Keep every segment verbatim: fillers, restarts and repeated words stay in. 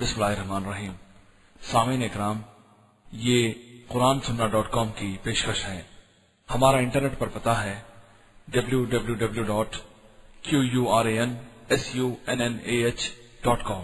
बिस्मिल्लाहिर्रहमानिर्रहीम। सामीन इकराम, ये कुरान सुन्ना डॉट कॉम की पेशकश है। हमारा इंटरनेट पर पता है W W W dot Q U R A N S U N N A H dot com.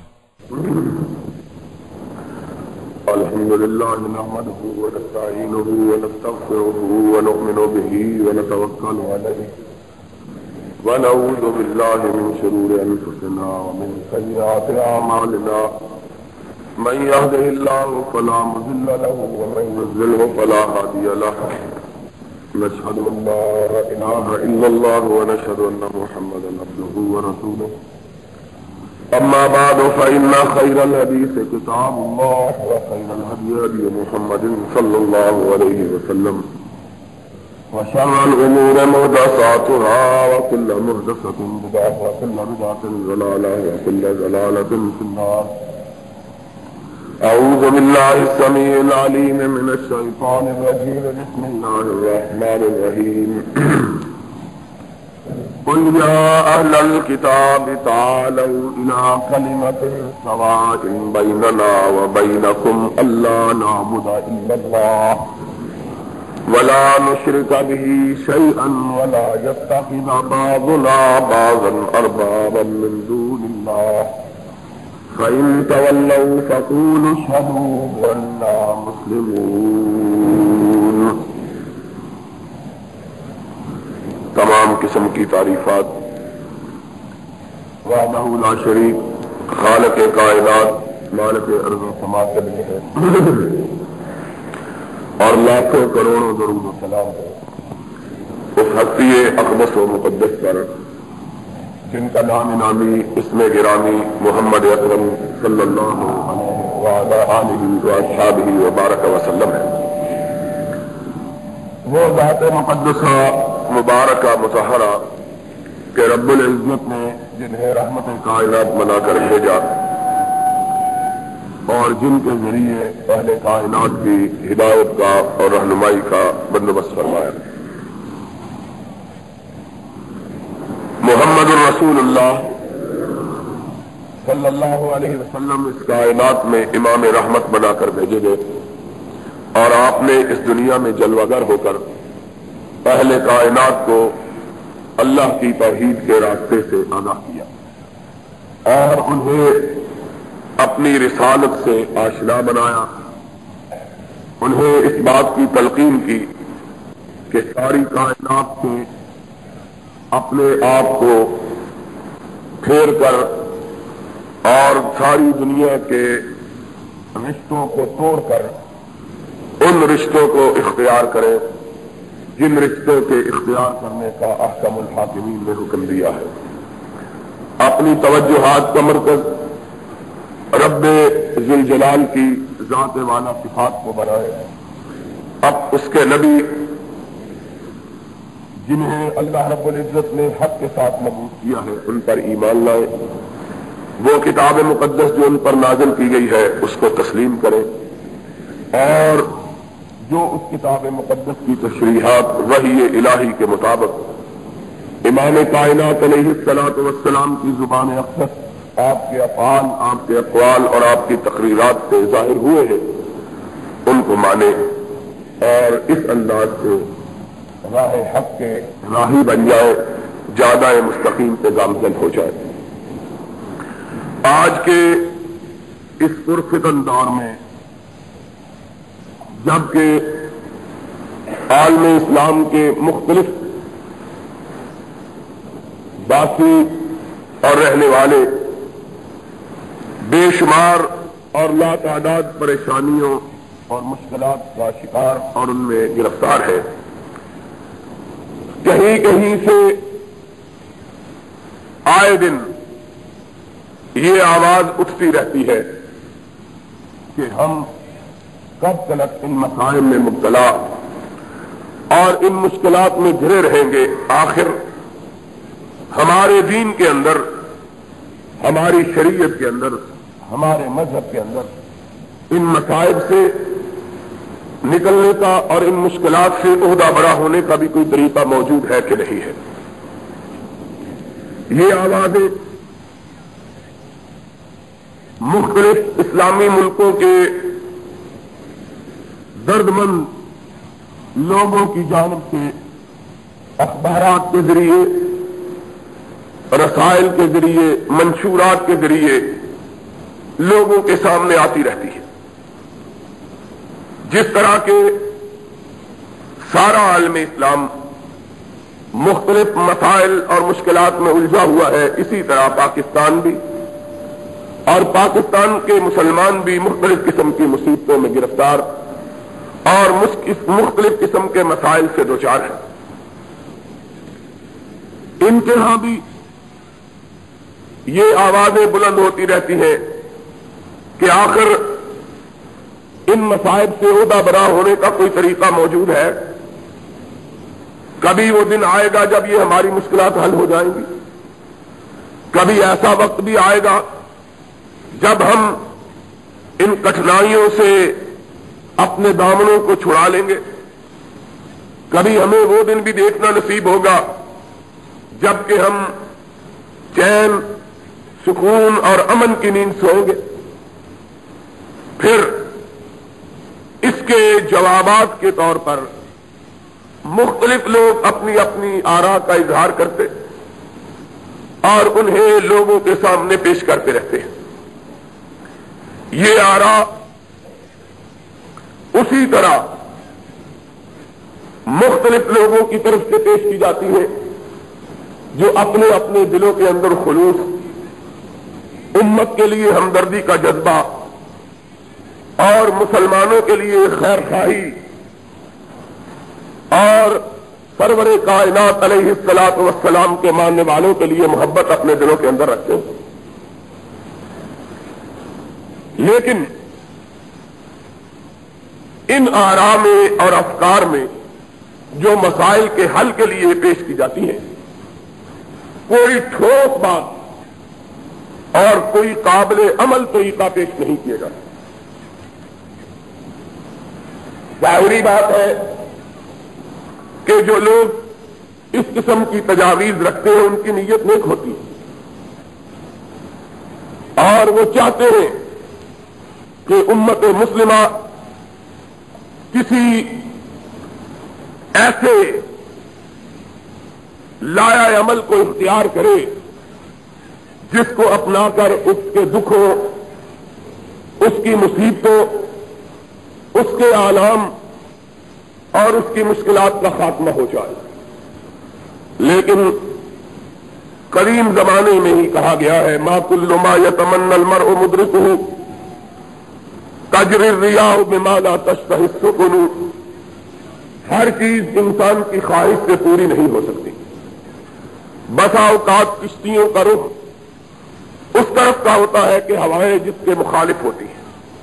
अल्हम्दुलिल्लाह नहमदुहु व नस्तईनुहु व नस्तगफिरुहु व नु'मिनु बिही व नतवक्कलु अलैहि व नऊज़ु बिल्लाहि मिन शुरूरि अनफुसिना व मिन सय्यिआति अमालिना। मन यहदिहिल्लाहु फला मुज़िल्ल लहु व मन युज़लिल्हु फला हादिय लहु। नशहदु अन ला इलाहा इल्लल्लाह व नशहदु अन्न मुहम्मदन अब्दुहु व रसूलुहु। अम्मा बाद फ़इन्न खैरल हदीस किताबुल्लाह व खैरल हदी हदी मुहम्मदिन सल्लल्लाहु अलैहि वसल्लम व शर्रल उमूरि मुहदसातुहा व कुल्लु मुहदसतिन बिदअह व कुल्लु बिदअतिन ज़लालह व कुल्लु ज़लालतिन फिन्नार। अऊज़ु बिल्लाहि अस्समीइल अलीम मिनश शैतानिर रजीम। बिस्मिल्लाहिर रहमानिर रहीम। कुल या अहलल किताब तालौ इला कलिमतिन सवाइन बैनना व बैनकुम अल्ला नअबुदा इल्लल्लाह वला नुश्रिका बिही शैअन वला यत्तखिज़ बाज़ुना बाज़न अरबाबन मिन दूनिल्लाह। फ़इन तवल्लौ फ़क़ूलू अशहदू अन्ना मुस्लिमून। तमाम किस्म की तारीफात वहदहू ला शरीक खालिक़ कायनात मालिक अर्ज़ व समा के लिए है और लाखों करोड़ों दरूद व सलाम है उस हस्ती अक़दस व मुक़द्दस पर जिनका नाम नामी इसमें गिरामी मोहम्मद अकरम सल्लल्लाहु अलैहि व अस्हाबिही व बारक वसल्लम है। वो ज़ात मुक़द्दसा मुबारका मुतहरा के रब्बुल इज़्ज़त ने जिन्हें रहमत कायनात बनाकर भेजा और जिनके जरिए अहले कायनात की हिदायत का और रहनुमाई का बंदोबस्त फरमाया। मुहम्मदुर रसूलुल्लाह सल्लल्लाहु अलैहि वसल्लम इस कायनात में इमाम रहमत बनाकर भेजे गए और आपने इस दुनिया में जलवागर होकर पहले कायनात को अल्लाह की तौहीद के रास्ते से आगाह किया और उन्हें अपनी रिसालत से आशना बनाया। उन्हें इस बात की तलकीन की कि सारी कायनात से अपने आप को फेर कर और सारी दुनिया के रिश्तों को तोड़कर उन रिश्तों को इख्तियार करें जिन रिश्तों के इख्तियार करने का अहकमुल हाकिमीन ने हुक्म दिया है। अपनी तवज्जुहात का मरकज रब्बे ज़ुल जलाल की ज़ात वाला सिफात को बनाए। अब उसके नबी जिन्हें अल्लाह रब्बुल इज़्ज़त ने हक के साथ मबूस किया है उन पर ईमान लाए। वो किताब मुक़द्दस जो उन पर नाज़िल की गई है उसको तस्लीम करें और जो उस किताब मुक़द्दस की तशरीहात वही इलाही के मुताबिक इमाम कायनात अलैहिस्सलातु वस्सलाम की ज़ुबान अक़दस आपके अफ़आल, आपके अक़वाल और आपकी तक़रीरात से ज़ाहिर हुए हैं उनको माने और इस अंदाज से राह हक के राही बन जाए, ज्यादा मुस्तकीम पे गामजन हो जाए। आज के इस पुरफितन दौर में जबकि आलम इस्लाम के मुख्तलिफ बाकी और रहने वाले बेशुमार और लातादाद परेशानियों और मुश्किलात का शिकार और उनमें गिरफ्तार है, कहीं कहीं से आए दिन ये आवाज उठती रहती है कि हम कब तक इन मसाइल में मुब्तला और इन मुश्किलात में घिरे रहेंगे। आखिर हमारे दीन के अंदर, हमारी शरीयत के अंदर, हमारे मजहब के अंदर इन मसाइल से निकलने का और इन मुश्किलात से ओहदा बड़ा होने का भी कोई तरीका मौजूद है कि नहीं है। ये आवाजें मुख्तलिफ इस्लामी मुल्कों के दर्दमंद लोगों की जानिब से अखबारात के जरिए, रसाइल के जरिए, मंशूरात के जरिए लोगों के सामने आती रहती है। जिस तरह के सारा आलम इस्लाम मुख्तलिफ मसाइल और मुश्किलात में उलझा हुआ है, इसी तरह पाकिस्तान भी और पाकिस्तान के मुसलमान भी मुख्तलिफ किस्म की मुसीबतों में गिरफ्तार और मुख्तलिफ किस्म के मसाइल से दो चार हैं। इनके यहां भी ये आवाजें बुलंद होती रहती हैं कि आखिर इन मसाइब से ओहदा बरा होने का कोई तरीका मौजूद है। कभी वो दिन आएगा जब ये हमारी मुश्किलात हल हो जाएंगी, कभी ऐसा वक्त भी आएगा जब हम इन कठिनाइयों से अपने दामनों को छुड़ा लेंगे, कभी हमें वो दिन भी देखना नसीब होगा जबकि हम चैन, सुकून और अमन की नींद सोएंगे। फिर इसके जवाबात के तौर पर मुख्तलिफ लोग अपनी अपनी आरा का इजहार करते और उन्हें लोगों के सामने पेश करते रहते हैं। ये आरा उसी तरह मुख्तलिफ लोगों की तरफ से पेश की जाती है जो अपने अपने दिलों के अंदर खुलूस, उम्मत के लिए हमदर्दी का जज्बा और मुसलमानों के लिए खैर खाही और सरवरे कायनात अलैहिस्सलातु वस्सलाम के मानने वालों के लिए मोहब्बत अपने दिलों के अंदर रखते हैं। लेकिन इन आरा में और अफकार में जो मसाइल के हल के लिए पेश की जाती है, कोई ठोस बात और कोई काबिल अमल तरीका पेश नहीं किया जाता। जाहिरी बात है कि जो लोग इस किस्म की तजावीज रखते हैं उनकी नीयत नेक होती है और वो चाहते हैं कि उम्मत मुस्लिमा किसी ऐसे लाया अमल को इख्तियार करे जिसको अपनाकर उसके दुखों, उसकी मुसीबतों, उसके आलाम और उसकी मुश्किलात का खात्मा हो जाए। लेकिन करीम जमाने में ही कहा गया है, मा कुल्लु मा यतमन्नल मर्उ मुद्रिकुहु तजरी रियाह बिमा ला तश्तही सुकुनु। हर चीज इंसान की ख्वाहिश से पूरी नहीं हो सकती। बसा औकात किश्तियों का रुख उस तरफ का होता है कि हवाएं जिसके मुखालिफ होती हैं।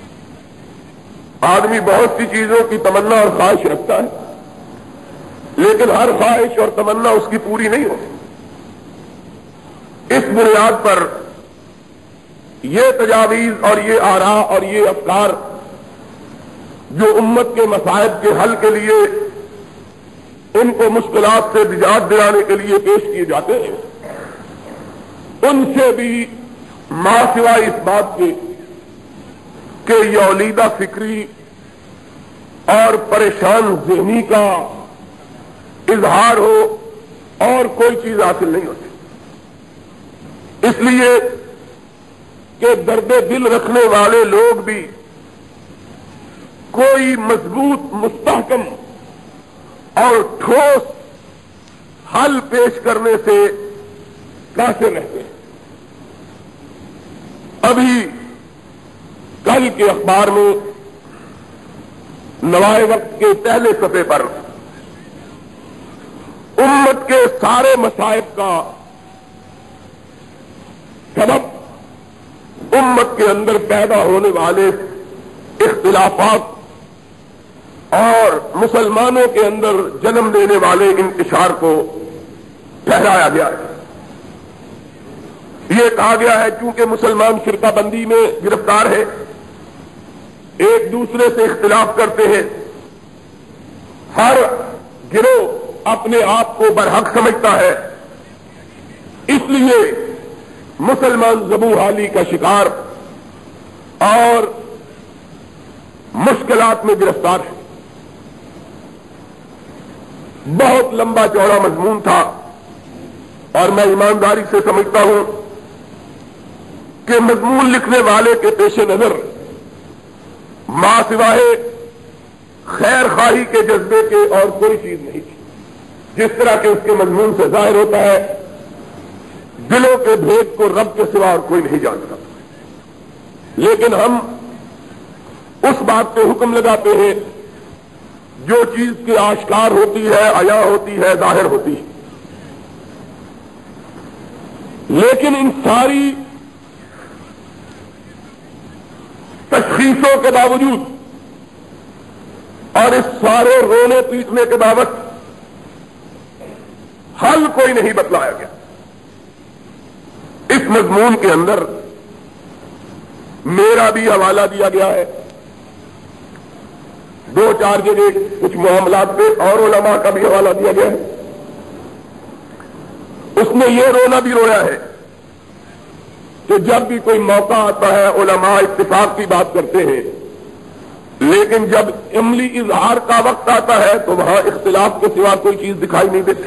आदमी बहुत सी चीजों की तमन्ना और ख्वाहिश रखता है, लेकिन हर ख्वाहिश और तमन्ना उसकी पूरी नहीं होती। इस बुनियाद पर ये तजावीज और ये आरा और ये अफकार जो उम्मत के मसाइब के हल के लिए, उनको मुश्किलात से निजात दिलाने के लिए पेश किए जाते हैं, उनसे भी मां सिवाय इस बात के कि यौलीदा फिक्री और परेशान ज़हनी का इजहार हो और कोई चीज हासिल नहीं होती। इसलिए कि दर्द दिल रखने वाले लोग भी कोई मजबूत, मुस्तहकम और ठोस हल पेश करने से कासिर रहते हैं। अभी कल के अखबार में नवाए वक्त के पहले सफे पर उम्मत के सारे मसाइब का सबब उम्मत के अंदर पैदा होने वाले इख्तिलाफात और मुसलमानों के अंदर जन्म देने वाले इंतशार को ठहराया गया है। ये कहा गया है क्योंकि मुसलमान फिरकाबंदी में गिरफ्तार है, एक दूसरे से इख्तिलाफ करते हैं, हर गिरोह अपने आप को बरहक समझता है, इसलिए मुसलमान ज़बूहाली का शिकार اور مشکلات میں گرفتار ہے. بہت لمبا چوڑا مضمون تھا اور میں ایمانداری سے سمجھتا ہوں کہ مضمون لکھنے والے کے پیش نظر ماں سوائے خیر خواہی کے جذبے کے اور کوئی چیز نہیں تھی. جس طرح کہ اس کے مضمون سے ظاہر ہوتا ہے دلوں کے بھید کو رب کے سوا اور کوئی نہیں جانتا. لیکن ہم اس بات پہ حکم لگاتے ہیں جو چیز کی آشکار ہوتی ہے، عیا ہوتی ہے، ظاہر ہوتی ہے. لیکن ان ساری تشخیصوں کے باوجود اور اس سارے رونے پیٹنے کے باوجود حل کوئی نہیں بتلایا گیا. اس مضمون کے اندر میرا بھی حوالہ دیا گیا ہے دو چار جگہ کچھ معاملات پہ، اور علماء کا بھی حوالہ دیا گیا ہے. اس نے یہ رونا بھی رویا ہے کہ جب بھی کوئی موقع آتا ہے علماء اتفاق کی بات کرتے ہیں، لیکن جب عملی اظہار کا وقت آتا ہے تو وہاں اختلاف کے سوا کوئی چیز دکھائی نہیں دیتی.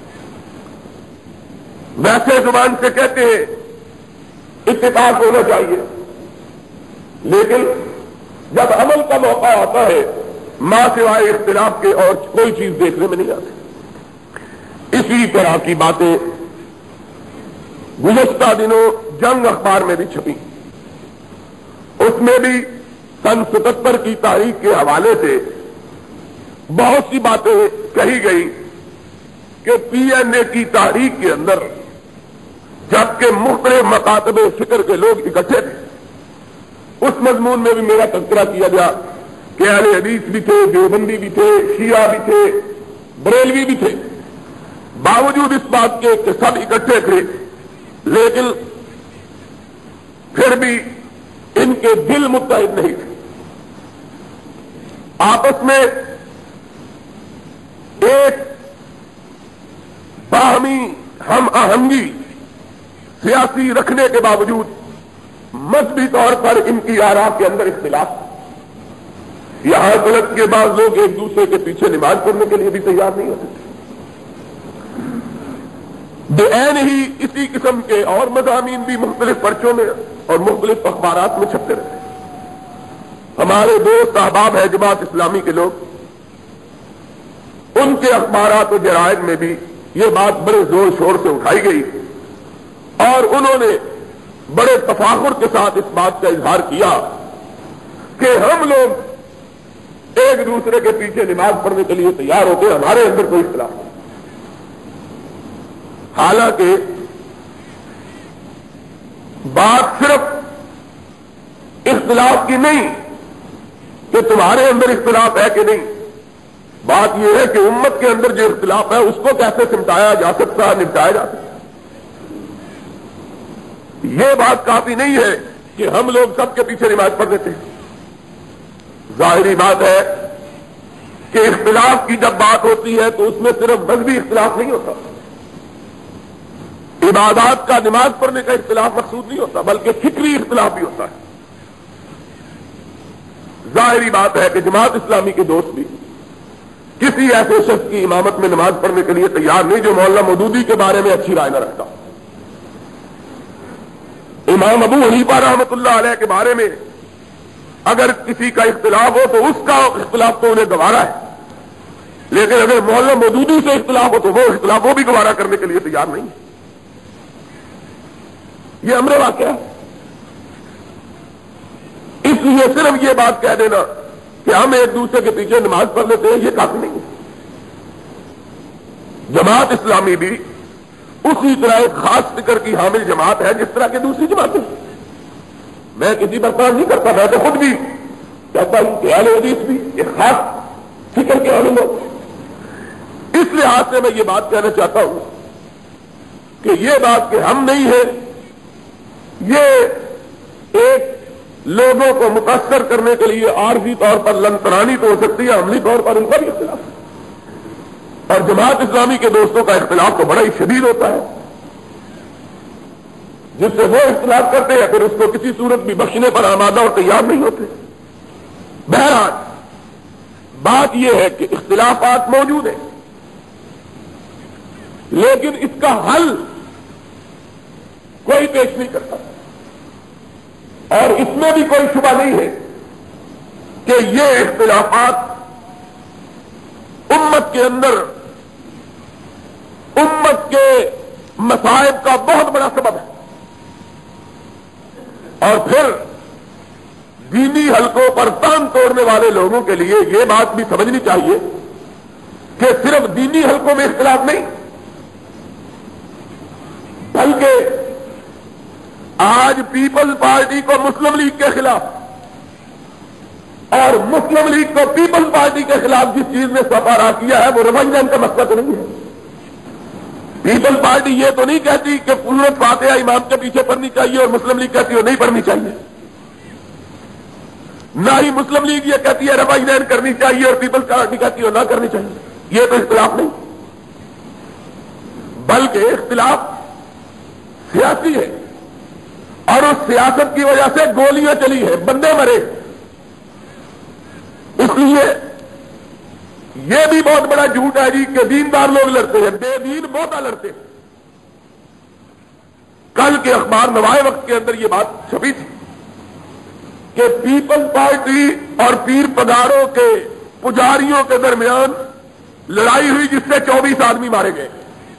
ویسے زبان سے کہتے ہیں اتفاق ہونا چاہیے، لیکن جب عمل کا موقع آتا ہے ماں سوائے اختلاف کے اور کوئی چیز دیکھنے میں نہیں آتی. اسی طرح کی باتیں گزشتہ دنوں جنگ اخبار میں بھی چھپی. اس میں بھی سن ستہتر کی تاریخ کے حوالے سے بہت سی باتیں کہی گئی کہ پی این اے کی تحریک کے اندر جبکہ مختلف مکاتب فکر کے لوگ اکٹھے تھے، اس مضمون میں بھی میرا تذکرہ کیا گیا کہ اہل حدیث بھی تھے، دیوبندی بھی تھے، شیعہ بھی تھے، بریلوی بھی تھے. باوجود اس بات کے کہ سب اکٹھے تھے، لیکن پھر بھی ان کے دل متحد نہیں تھے. آپس میں ایک باہمی ہم آہنگی سیاسی رکھنے کے باوجود مذہبی طور پر ان کی آراء کے اندر اختلاف. یہاں تک کے بعض لوگ ایک دوسرے کے پیچھے نماز پڑھنے کے لیے بھی تیار نہیں ہوتے تھے. بے عین ہی اسی قسم کے اور مضامین بھی مختلف پرچوں میں اور مختلف اخبارات میں چھپتے رہتے. ہمارے دوست احباب ہے جماعت اسلامی کے لوگ، ان کے اخبارات و جرائد میں بھی یہ بات بڑے زور شور سے اٹھائی گئی اور انہوں نے بڑے تفاخر کے ساتھ اس بات کا اظہار کیا کہ ہم لوگ ایک دوسرے کے پیچھے نماز پڑھنے کے لیے تیار ہوتے ہیں، ہمارے اندر کوئی اختلاف نہیں. حالانکہ بات صرف اختلاف کی نہیں کہ تمہارے اندر اختلاف ہے کہ نہیں، بات یہ ہے کہ امت کے اندر جو اختلاف ہے اس کو کیسے سمٹایا جا سکتا ہے، نپٹایا جا سکتا ہے. یہ بات کافی نہیں ہے کہ ہم لوگ سب کے پیچھے نماز پڑھ دیتے ہیں. ظاہری بات ہے کہ اختلاف کی جب بات ہوتی ہے تو اس میں صرف مذہبی اختلاف نہیں ہوتا، عبادات کا نماز پڑھنے کا اختلاف مقصود نہیں ہوتا، بلکہ فکری اختلاف بھی ہوتا ہے. ظاہری بات ہے کہ جماعت اسلامی کے دوست بھی کسی ایسے شخص کی امامت میں نماز پڑھنے کے لیے تیار نہیں جو مولانا مودودی کے بارے میں اچھی رائے نہ رکھتا. امام ابو حنیفہ رحمۃ اللہ علیہ کے بارے میں اگر کسی کا اختلاف ہو تو اس کا اختلاف تو انہیں گوارا ہے، لیکن اگر مولانا مودودی سے اختلاف ہو تو وہ اختلاف وہ بھی گوارا کرنے کے لیے تیار نہیں ہے. یہ امر واقعہ ہے. اس لیے صرف یہ بات کہہ دینا کہ ہم ایک دوسرے کے پیچھے نماز پڑھ لیتے ہیں یہ کافی نہیں ہے. جماعت اسلامی بھی اسی طرح ایک خاص فکر کی حامل جماعت ہے جس طرح کی دوسری جماعتیں. میں کسی پر کام نہیں کرتا، میں تو خود بھی کہتا ہوں کہ اہل حدیث بھی ایک خاص فکر کے حامل ہو. اس لحاظ سے میں یہ بات کہنا چاہتا ہوں کہ یہ بات کہ ہم نہیں ہیں یہ ایک لوگوں کو متاثر کرنے کے لیے عارضی طور پر لنترانی تو ہو سکتی ہے، عملی طور پر ان کا بھی اختلاف ہے. اور جماعت اسلامی کے دوستوں کا اختلاف تو بڑا ہی شدید ہوتا ہے. جس سے وہ اختلاف کرتے ہیں پھر اس کو کسی صورت بھی بخشنے پر آمادہ اور تیار نہیں ہوتے. بہرحال بات یہ ہے کہ اختلافات موجود ہیں، لیکن اس کا حل کوئی پیش نہیں کرتا، اور اس میں بھی کوئی شبہ نہیں ہے کہ یہ اختلافات امت کے اندر امت کے مصائب کا بہت بڑا سبب ہے. اور پھر دینی حلقوں پر تان توڑنے والے لوگوں کے لیے یہ بات بھی سمجھنی چاہیے کہ صرف دینی حلقوں میں اختلاف نہیں، بلکہ آج پیپلز پارٹی کو مسلم لیگ کے خلاف اور مسلم لیگ کو پیپلز پارٹی کے خلاف جس چیز نے سفارا کیا ہے وہ رمضان کا مسئلہ تو نہیں ہے. پیپلز پارٹی یہ تو نہیں کہتی کہ سورۃ فاتحہ امام کے پیچھے پڑھنی چاہیے اور مسلم لیگ کہتی ہے نہیں پڑھنی چاہیے، نہ ہی مسلم لیگ یہ کہتی ہے رمضان کرنی چاہیے اور پیپلز پارٹی کہتی ہے نہ کرنی چاہیے. یہ تو اختلاف نہیں، بلکہ اختلاف سیاسی ہے، اور اس سیاست کی وجہ سے گولیاں چلی ہیں، بندے مرے. اس لیے یہ بھی بہت بڑا جھوٹ ہے جی کہ دیندار لوگ لڑتے ہیں، بے دین بہتا لڑتے ہیں. کل کے اخبار نوائے وقت کے اندر یہ بات چھپی تھی کہ پیپلز پارٹی اور پیر پگاروں کے پجاریوں کے درمیان لڑائی ہوئی جس سے چوبیس آدمی مارے گئے.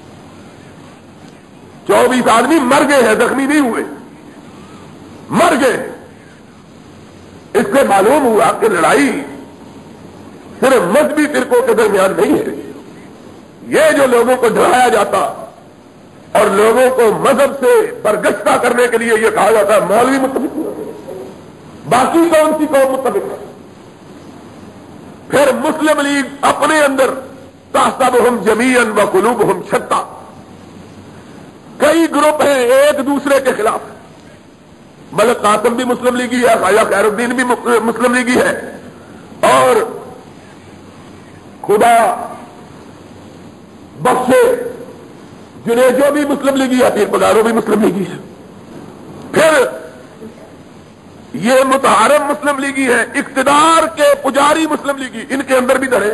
چوبیس آدمی مر گئے ہیں، زخمی نہیں ہوئے، مر گئے. اس سے معلوم ہوا کہ لڑائی صرف مذہبی فرقوں کے درمیان نہیں ہے. یہ جو لوگوں کو ڈرایا جاتا اور لوگوں کو مذہب سے برگشتہ کرنے کے لیے یہ کہا جاتا ہے مولوی متفق ہے، باقی کون سی قوم متفق ہے. پھر مسلم لیگ اپنے اندر تحسبہم جمیعا وقلوبہم شتیٰ، کئی گروپ ہیں ایک دوسرے کے خلاف. ملک قاسم بھی مسلم لیگی ہے، خواجہ خیر الدین بھی مسلم لیگی ہے، اور خدا بخشے جنیجو بھی مسلم لیگی ہے، پیر پگارو بھی مسلم لیگی ہے. پھر یہ متحرم مسلم لیگی ہے، اقتدار کے پجاری مسلم لیگی، ان کے اندر بھی دھڑے.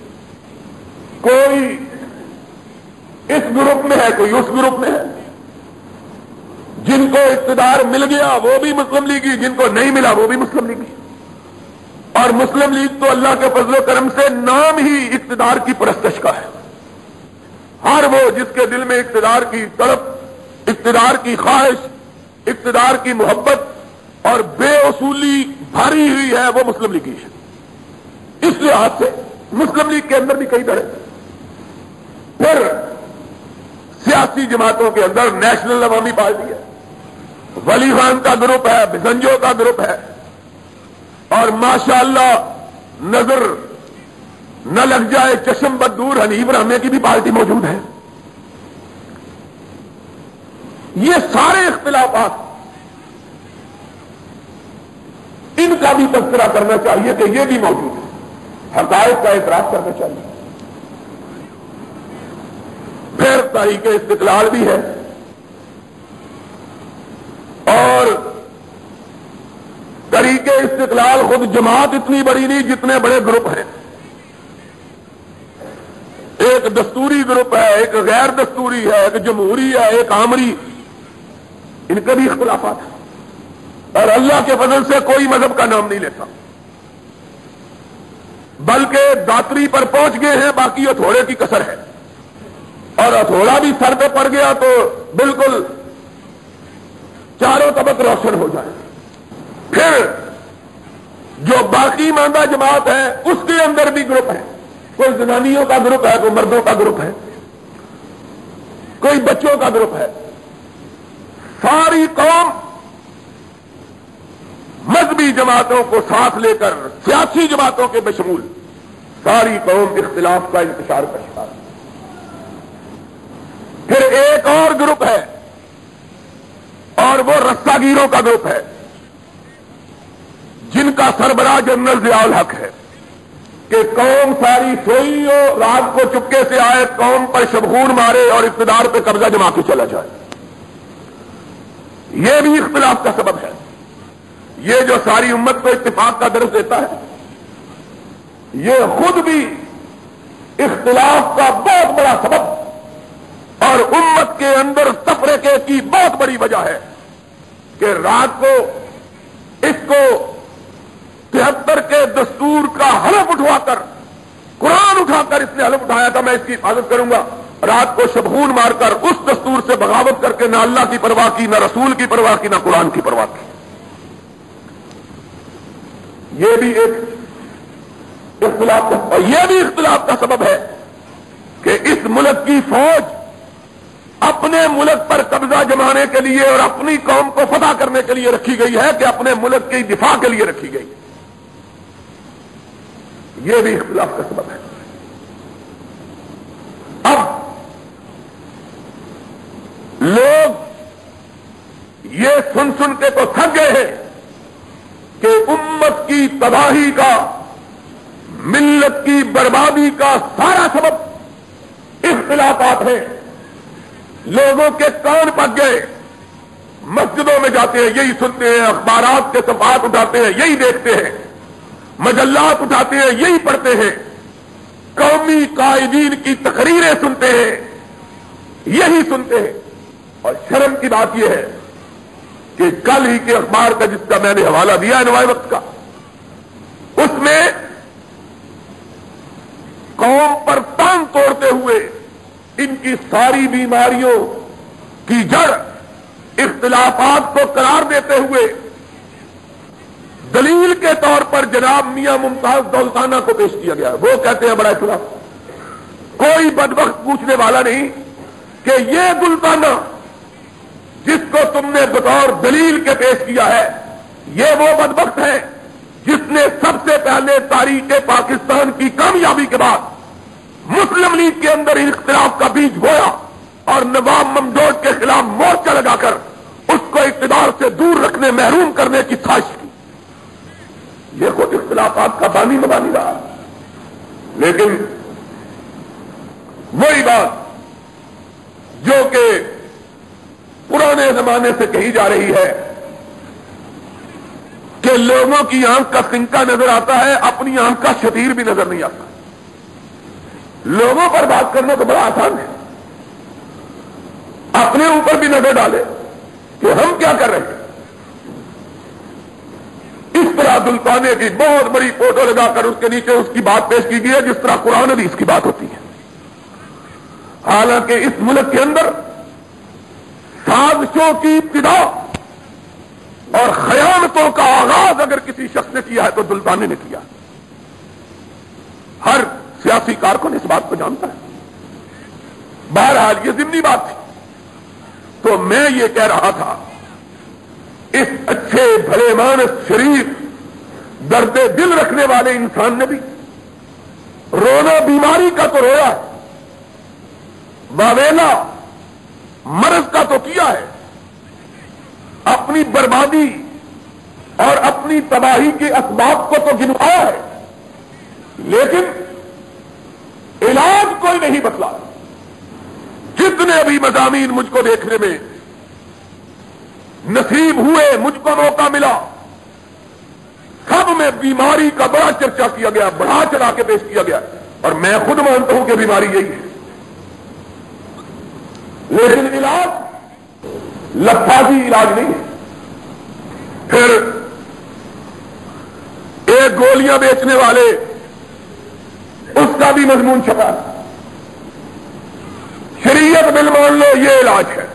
کوئی اس گروپ میں ہے، کوئی اس گروپ میں ہے. جن کو اقتدار مل گیا وہ بھی مسلم لیگی، جن کو نہیں ملا وہ بھی مسلم لیگی. اور مسلم لیگ تو اللہ کے فضل و کرم سے نام ہی اقتدار کی پرستش کا ہے. ہر وہ جس کے دل میں اقتدار کی طلب، اقتدار کی خواہش، اقتدار کی محبت اور بے اصولی بھاری ہوئی ہے وہ مسلم لیگی ہے. اس لحاظ سے مسلم لیگ کے اندر بھی کئی طرح. پھر سیاسی جماعتوں کے اندر نیشنل عوامی پارٹی ہے، ولی خان کا گروپ ہے، بزنجو کا گروپ ہے، اور ماشاءاللہ نظر نہ لگ جائے چشم بدور حنیف رحمے کی بھی پارٹی موجود ہے. یہ سارے اختلافات ان کا بھی تذکرہ کرنا چاہیے کہ یہ بھی موجود ہے، حقائق کا اعتراف کرنا چاہیے. پھر تحریک استقلال بھی ہے، اور تحریک استقلال خود جماعت اتنی بڑی نہیں جتنے بڑے گروپ ہیں. ایک دستوری گروپ ہے، ایک غیر دستوری ہے، ایک جمہوری ہے، ایک آمری. ان کے بھی اختلافات ہیں، اور اللہ کے فضل سے کوئی مذہب کا نام نہیں لیتا، بلکہ داتری پر پہنچ گئے ہیں. باقی ہتھوڑے کی کسر ہے، اور ہتھوڑا بھی سر پہ پڑ گیا تو بالکل چاروں طبق روشن ہو جائے. پھر جو باقی ماندہ جماعت ہے اس کے اندر بھی گروپ ہے. کوئی زنانیوں کا گروپ ہے، کوئی مردوں کا گروپ ہے، کوئی بچوں کا گروپ ہے. ساری قوم مذہبی جماعتوں کو ساتھ لے کر سیاسی جماعتوں کے بشمول ساری قوم اختلاف کا انتشار کا شکار. پھر ایک اور گروپ ہے، اور وہ رساگیروں کا گروپ ہے، جن کا سربراہ جنرل ضیاء الحق ہے کہ قوم ساری سوئی ہو، رات کو چپکے سے آئے، قوم پر شبخون مارے اور اقتدار پہ قبضہ جما کے چلا جائے. یہ بھی اختلاف کا سبب ہے. یہ جو ساری امت کو اتفاق کا درس دیتا ہے یہ خود بھی اختلاف کا بہت بڑا سبب اور امت کے اندر تفرقے کی بہت بڑی وجہ ہے کہ رات کو اس کو تہتر کے دستور کا حلف اٹھوا کر قرآن اٹھا کر اس نے حلف اٹھایا تھا میں اس کی حفاظت کروں گا. رات کو شبخون مار کر اس دستور سے بغاوت کر کے نہ اللہ کی پرواہ کی نہ رسول کی پرواہ کی نہ قرآن کی پرواہ کی. یہ بھی ایک اختلاف کا اور یہ بھی اختلاف کا سبب ہے کہ اس ملک کی فوج اپنے ملک پر قبضہ جمانے کے لیے اور اپنی قوم کو فتح کرنے کے لیے رکھی گئی ہے کہ اپنے ملک کی دفاع کے لیے رکھی گئی. یہ بھی اختلاف کا سبب ہے. اب لوگ یہ سن سن کے تو تھک گئے ہیں کہ امت کی تباہی کا ملت کی بربادی کا سارا سبب اختلافات ہیں. لوگوں کے کان پک گئے, مسجدوں میں جاتے ہیں یہی سنتے ہیں, اخبارات کے صفحات اٹھاتے ہیں یہی دیکھتے ہیں, مجلات اٹھاتے ہیں یہی پڑھتے ہیں, قومی قائدین کی تقریریں سنتے ہیں یہی سنتے ہیں. اور شرم کی بات یہ ہے کہ کل ہی کے اخبار کا جس کا میں نے حوالہ دیا ہے نوائے وقت کا, اس میں قوم پر تان توڑتے ہوئے ان کی ساری بیماریوں کی جڑ اختلافات کو قرار دیتے ہوئے دلیل کے طور پر جناب میاں ممتاز دولتانہ کو پیش کیا گیا. وہ کہتے ہیں بڑا اختلاف, کوئی بدبخت پوچھنے والا نہیں کہ یہ دولتانہ جس کو تم نے بطور دلیل کے پیش کیا ہے یہ وہ بدبخت ہے جس نے سب سے پہلے تاریخ پاکستان کی کامیابی کے بعد مسلم لیگ کے اندر اختلاف کا بیج بویا اور نواب ممدوح کے خلاف مورچہ لگا کر اس کو اقتدار سے دور رکھنے محروم کرنے کی سازش کی. یہ خود اختلافات کا بانی مبانی رہا. لیکن وہی بات جو کہ پرانے زمانے سے کہی جا رہی ہے کہ لوگوں کی آنکھ کا سنکا نظر آتا ہے, اپنی آنکھ کا شتیر بھی نظر نہیں آتا. لوگوں پر بات کرنا تو بڑا آسان ہے, اپنے اوپر بھی نظر ڈالے کہ ہم کیا کر رہے ہیں. اس طرح دلتانے کی بہت بڑی فوٹو لگا کر اس کے نیچے اس کی بات پیش کی گئی ہے جس طرح قرآن حدیث کی بات ہوتی ہے. حالانکہ اس ملک کے اندر سازشوں کی ابتدا اور خیانتوں کا آغاز اگر کسی شخص نے کیا ہے تو دلتانے نے کیا. ہر سیاسی کارکن اس بات کو جانتا ہے. بہرحال یہ ضمنی بات تھی. تو میں یہ کہہ رہا تھا اس اچھے بھلے مانس شریف درد دل رکھنے والے انسان نے بھی رونا بیماری کا تو رویا ہے, واویلا مرض کا تو کیا ہے, اپنی بربادی اور اپنی تباہی کے اسباب کو تو گنوایا ہے, لیکن علاج کوئی نہیں بتلا. جتنے بھی مضامین مجھ کو دیکھنے میں نصیب ہوئے, مجھ کو موقع ملا, سب میں بیماری کا بڑا چرچا کیا گیا, بڑھا چڑھا کے پیش کیا گیا, اور میں خود مانتا ہوں کہ بیماری یہی ہے. لیکن علاج لفاظی علاج نہیں ہے. پھر ایک گولیاں بیچنے والے اس کا بھی مضمون چھپا, شریعت بل مان لو یہ علاج ہے.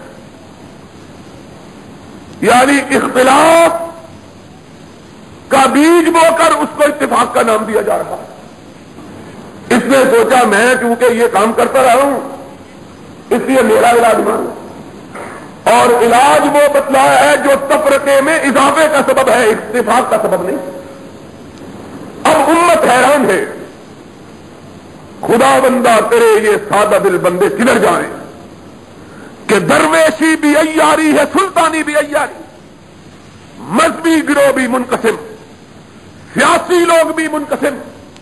یعنی اختلاف کا بیج بو کر اس کو اتفاق کا نام دیا جا رہا ہے. اس نے سوچا میں کیونکہ یہ کام کرتا رہا ہوں اس لیے میرا علاج مانو, اور علاج وہ بتلایا ہے جو تفرقے میں اضافے کا سبب ہے, اتفاق کا سبب نہیں. اب امت حیران ہے, خدا بندہ کرے یہ سادہ دل بندے کدھر جائیں کہ درویشی بھی عیاری ہے, سلطانی بھی عیاری, مذہبی گروہ بھی منقسم, سیاسی لوگ بھی منقسم,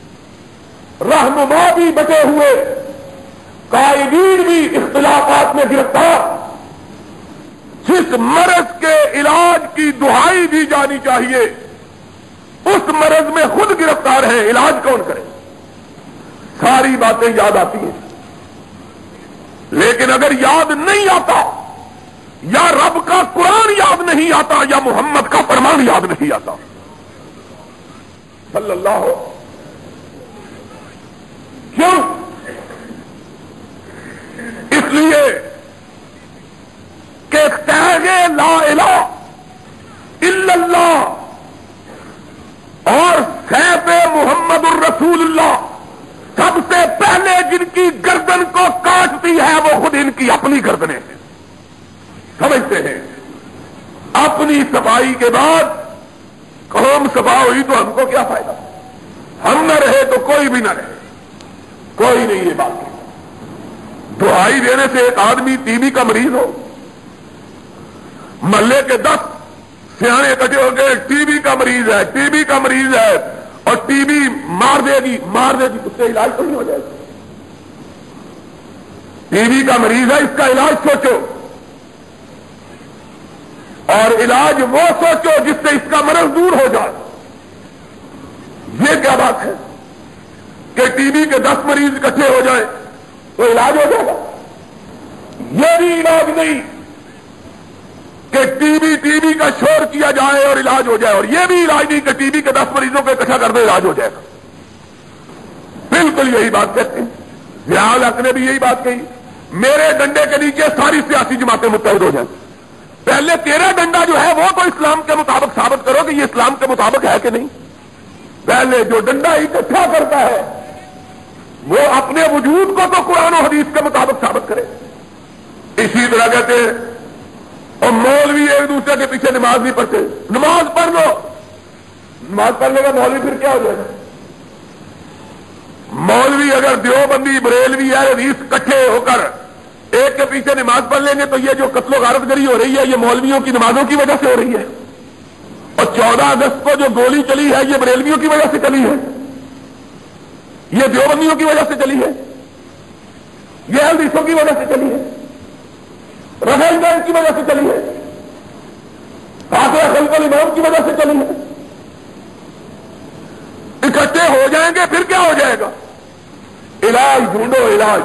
رہنما بھی بچے ہوئے, قائدین بھی اختلافات میں گرفتار, جس مرض کے علاج کی دہائی دی جانی چاہیے اس مرض میں خود گرفتار ہے، علاج کون کرے؟ ساری باتیں یاد آتی ہیں، لیکن اگر یاد نہیں آتا، یا رب کا قرآن یاد نہیں آتا، یا محمد کا فرمان یاد نہیں آتا صلی اللہ ہو، کیوں؟ اس لیے کہ تیغ لا الہ الا اللہ اور سیف محمد الرسول اللہ سب سے پہلے جن کی گردن کو کاٹتی ہے وہ خود ان کی اپنی گردنیں ہیں، سمجھتے ہیں اپنی صفائی کے بعد قوم صفا ہوئی تو ہم کو کیا فائدہ؟ ہم نہ رہے تو کوئی بھی نہ رہے، کوئی نہیں یہ بات ہے۔ دعائی دینے سے ایک آدمی ٹی بی کا مریض ہو، محلے کے دس سیانے اکٹھے ہو گئے، ٹی بی کا مریض ہے، ٹی بی کا مریض ہے، اور ٹی بی مار دے گی مار دے گی اس سے علاج تو نہیں ہو جائے گا۔ ٹی بی کا مریض ہے، اس کا علاج سوچو، اور علاج وہ سوچو جس سے اس کا مرض دور ہو جائے۔ یہ کیا بات ہے کہ ٹی بی کے دس مریض اکٹھے ہو جائیں تو علاج ہو جائے گا؟ یہ بھی علاج نہیں کہ ٹی بی ٹی بی کا شور کیا جائے اور علاج ہو جائے، اور یہ بھی علاج نہیں کہ ٹی بی کے دس مریضوں کو اکٹھا کر دے علاج ہو جائے گا۔ بالکل یہی بات کہتے ہیں، ضیاء الحق نے بھی یہی بات کہی، میرے ڈنڈے کے نیچے ساری سیاسی جماعتیں متحد ہو جائیں۔ پہلے تیرا ڈنڈا جو ہے وہ تو اسلام کے مطابق ثابت کرو کہ یہ اسلام کے مطابق ہے کہ نہیں۔ پہلے جو ڈنڈا اکٹھا کرتا ہے وہ اپنے وجود کو تو قرآن و حدیث کے مطابق ثابت کرے۔ اسی طرح کہتے ہیں اور مولوی ایک دوسرے کے پیچھے نماز نہیں پڑھتے، نماز پڑھ لو، نماز پڑھنے کا مولوی پھر کیا ہو جائے گا؟ مولوی اگر دیوبندی بریلوی ہے حدیث اکٹھے ہو کر ایک کے پیچھے نماز پڑھ لیں گے تو یہ جو قتل و غارت گری ہو رہی ہے یہ مولویوں کی نمازوں کی وجہ سے ہو رہی ہے، اور چودہ اگست کو جو گولی چلی ہے یہ بریلویوں کی وجہ سے چلی ہے، یہ دیوبندیوں کی وجہ سے چلی ہے، یہ حدیثوں کی وجہ سے چلی ہے، رفیل بینک کی وجہ سے چلی ہے، فاتح خلق الامام کی وجہ سے چلی ہے۔ اکٹھے ہو جائیں گے پھر کیا ہو جائے گا؟ علاج ڈھونڈو، علاج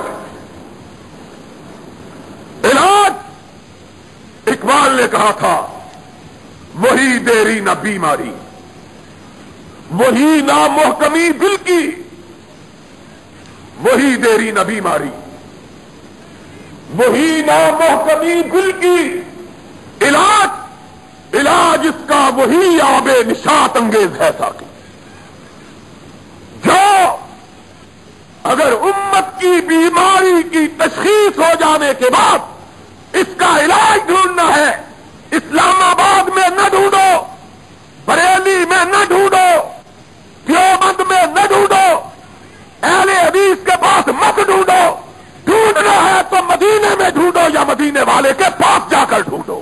علاج اقبال نے کہا تھا وہی دیری نہ بیماری، وہی نہ محکمی دل کی، وہی دیری نہ بیماری، وہی نہ محکمی دل کی، علاج علاج اس کا وہی آب نشاط انگیز ہے ساقی، جو اگر امت کی بیماری کی تشخیص ہو جانے کے بعد اس کا علاج ڈھونڈنا ہے، اسلام آباد میں نہ ڈھونڈو، بریلی میں نہ ڈھونڈو، دیوبند میں نہ ڈھونڈو، اہل حدیث کے پاس مت ڈھونڈو، ڈھونڈنا ہے تو مدینے میں ڈھونڈو یا مدینے والے کے پاس جا کر ڈھونڈو۔